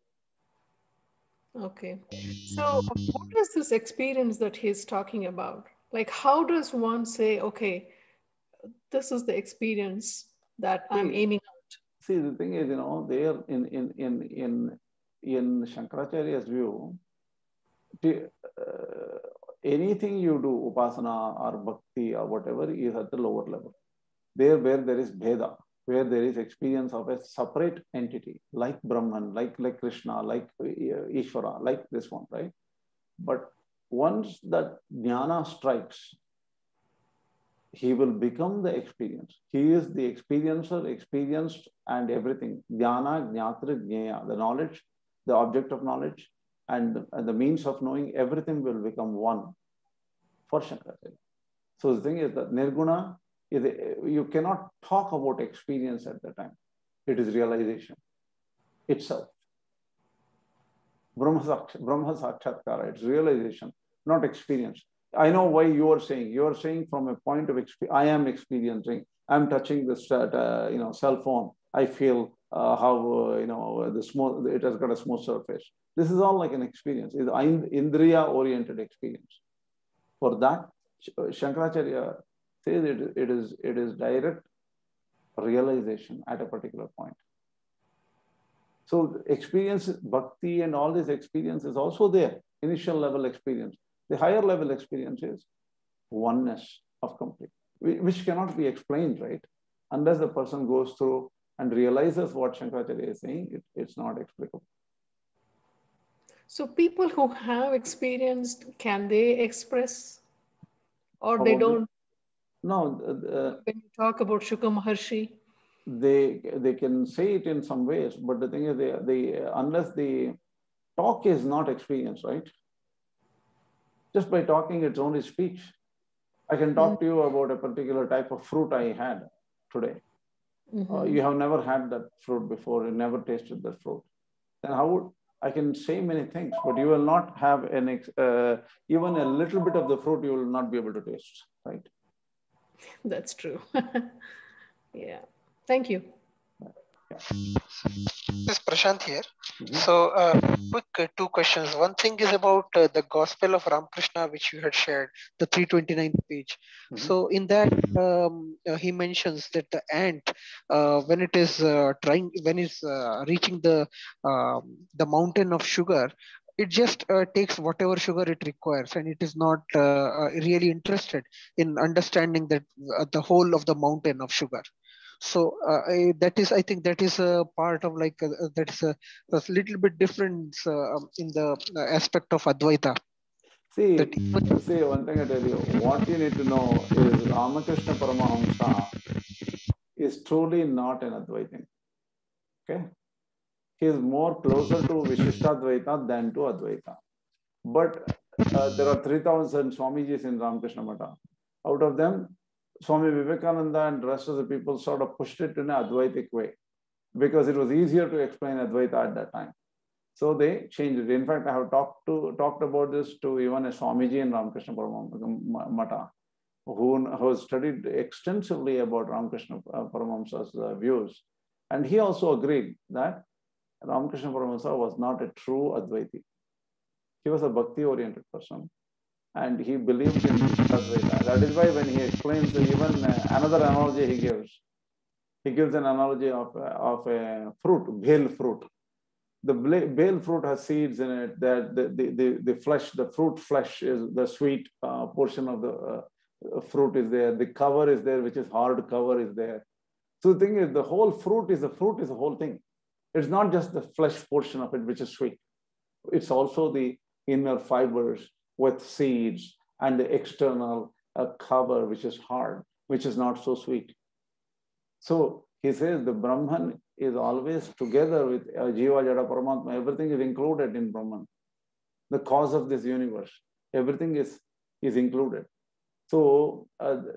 Okay. So what is this experience that he's talking about? Like, how does one say, okay, this is the experience that I'm aiming at? See, the thing is, there in Shankaracharya's view, anything you do, upasana or bhakti or whatever, is at the lower level. There where there is bheda, where there is experience of a separate entity, like Brahman, like Krishna, like Ishvara, like this one, right? But once that jnana strikes, he will become the experience. He is the experiencer, experienced, and everything. Jnana, jnatra, jnaya, the knowledge, the object of knowledge, and the means of knowing, everything will become one for Shankaracharya. So the thing is that nirguna, you cannot talk about experience at the time. It is realization itself. Brahma Sakshatkara, it's realization, not experience. I know why you are saying from a point of experience. I am experiencing. I'm touching this, cell phone. I feel how it has got a smooth surface. This is all like an experience. It's an Indriya-oriented experience. For that, Shankaracharya says it is direct realization at a particular point. So experience, bhakti, and all this experience is also there. Initial level experience. The higher level experience is oneness of complete, which cannot be explained, right? Unless the person goes through and realizes what Shankaracharya is saying, it's not explicable. So people who have experienced, can they express, or they don't? No, when you talk about Shuka Maharshi, they can say it in some ways, but the thing is, unless the talk is not experience, right? Just by talking, it's only speech. I can talk to you about a particular type of fruit I had today. You have never had that fruit before, you never tasted that fruit. Then how would I can say many things, but you will not have an even a little bit of the fruit you will not be able to taste, right? That's true. Yeah. Thank you. This is Prashant here. So, quick two questions. One thing is about the Gospel of Ramakrishna, which you had shared, the 329th page. So, in that, he mentions that the ant, when it is reaching the mountain of sugar, it just takes whatever sugar it requires, and it is not really interested in understanding that the whole of the mountain of sugar. So I think that is a part of like that is a little bit different in the aspect of Advaita. See, one thing I tell you, what you need to know is Ramakrishna Paramahamsa is truly not an Advaitin. Okay, he is more closer to Vishishtadvaita than to Advaita. But there are 3,000 Swamijis in Ramakrishna Mata. Out of them, Swami Vivekananda and the rest of the people sort of pushed it in an Advaitic way because it was easier to explain Advaita at that time. So they changed it. In fact, I have talked about this to even a Swamiji in Ramakrishna Mata, who has studied extensively about Ramakrishna Paramahamsa's views. And he also agreed that Ramakrishna Paramahamsa was not a true Advaiti. He was a bhakti-oriented person. And he believed in Advaita. That is why when he explains even another analogy he gives an analogy of a fruit, bhel fruit. The bhel fruit has seeds in it. That the flesh, the fruit flesh is the sweet portion of the fruit is there. The cover is there, which is hard cover is there. So the thing is, the whole fruit is a whole thing. It's not just the flesh portion of it, which is sweet. It's also the inner fibers with seeds and the external cover, which is hard, which is not so sweet. So he says the Brahman is always together with Jiva, Jada, Paramatma. Everything is included in Brahman. The cause of this universe, everything is included. So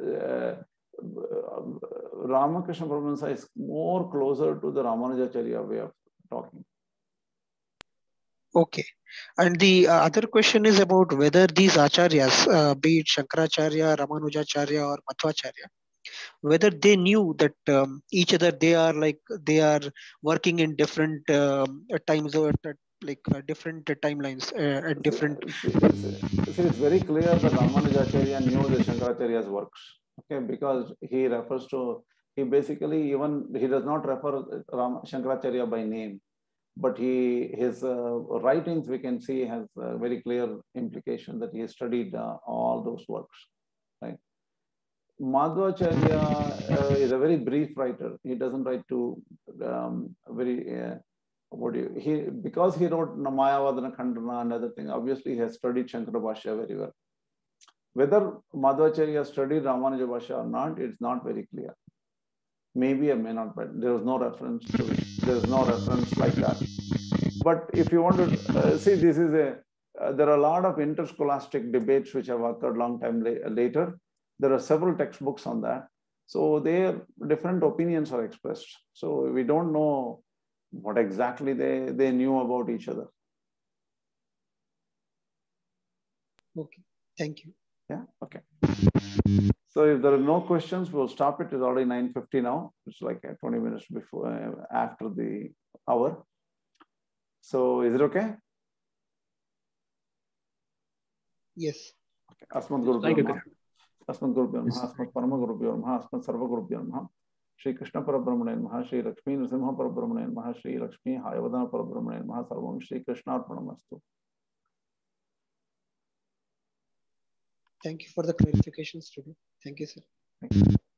Ramakrishna Paramahamsa is more closer to the Ramanujacharya way of talking. Okay. And the other question is about whether these acharyas, be it Shankaracharya, Ramanujacharya or Madhvacharya, whether they knew that each other, they are working in different times or different timelines at different. It's very clear that Ramanujacharya knew the Shankaracharya's works. Okay, because he refers to, he does not refer Shankaracharya by name, but his writings we can see has a very clear implication that he studied all those works, right? Madhvacharya is a very brief writer. He doesn't write to because he wrote Mayavadana Khandana and other things. Obviously, he has studied Shankara Bhashya very well. Whether Madhvacharya studied Ramanuja Bhashya or not, it's not very clear. Maybe or may not, but there is no reference to it. There is no reference like that. But if you want to see, this is there are a lot of interscholastic debates which have occurred long time later. There are several textbooks on that. So their different opinions are expressed. So we don't know what exactly they knew about each other. Okay, thank you. Yeah, okay. So if there are no questions, we'll stop it. It's already 9:50 now. It's like 20 minutes before, after the hour. So is it okay? Yes. Asmat Gurubhyo Asmat Gurubhyo Asmat Parama Gurubhyo Asmat Sarva Gurubhyo Shri Krishna Parabrahmane Namaha Shri Lakshmi Narasimha Parabrahmane Namaha Shri Lakshmi Hayavadana Parabrahmane Namaha Sarvam Shri Krishna Arpanamastu. Thank you for the clarifications today. Thank you, sir. Thank you.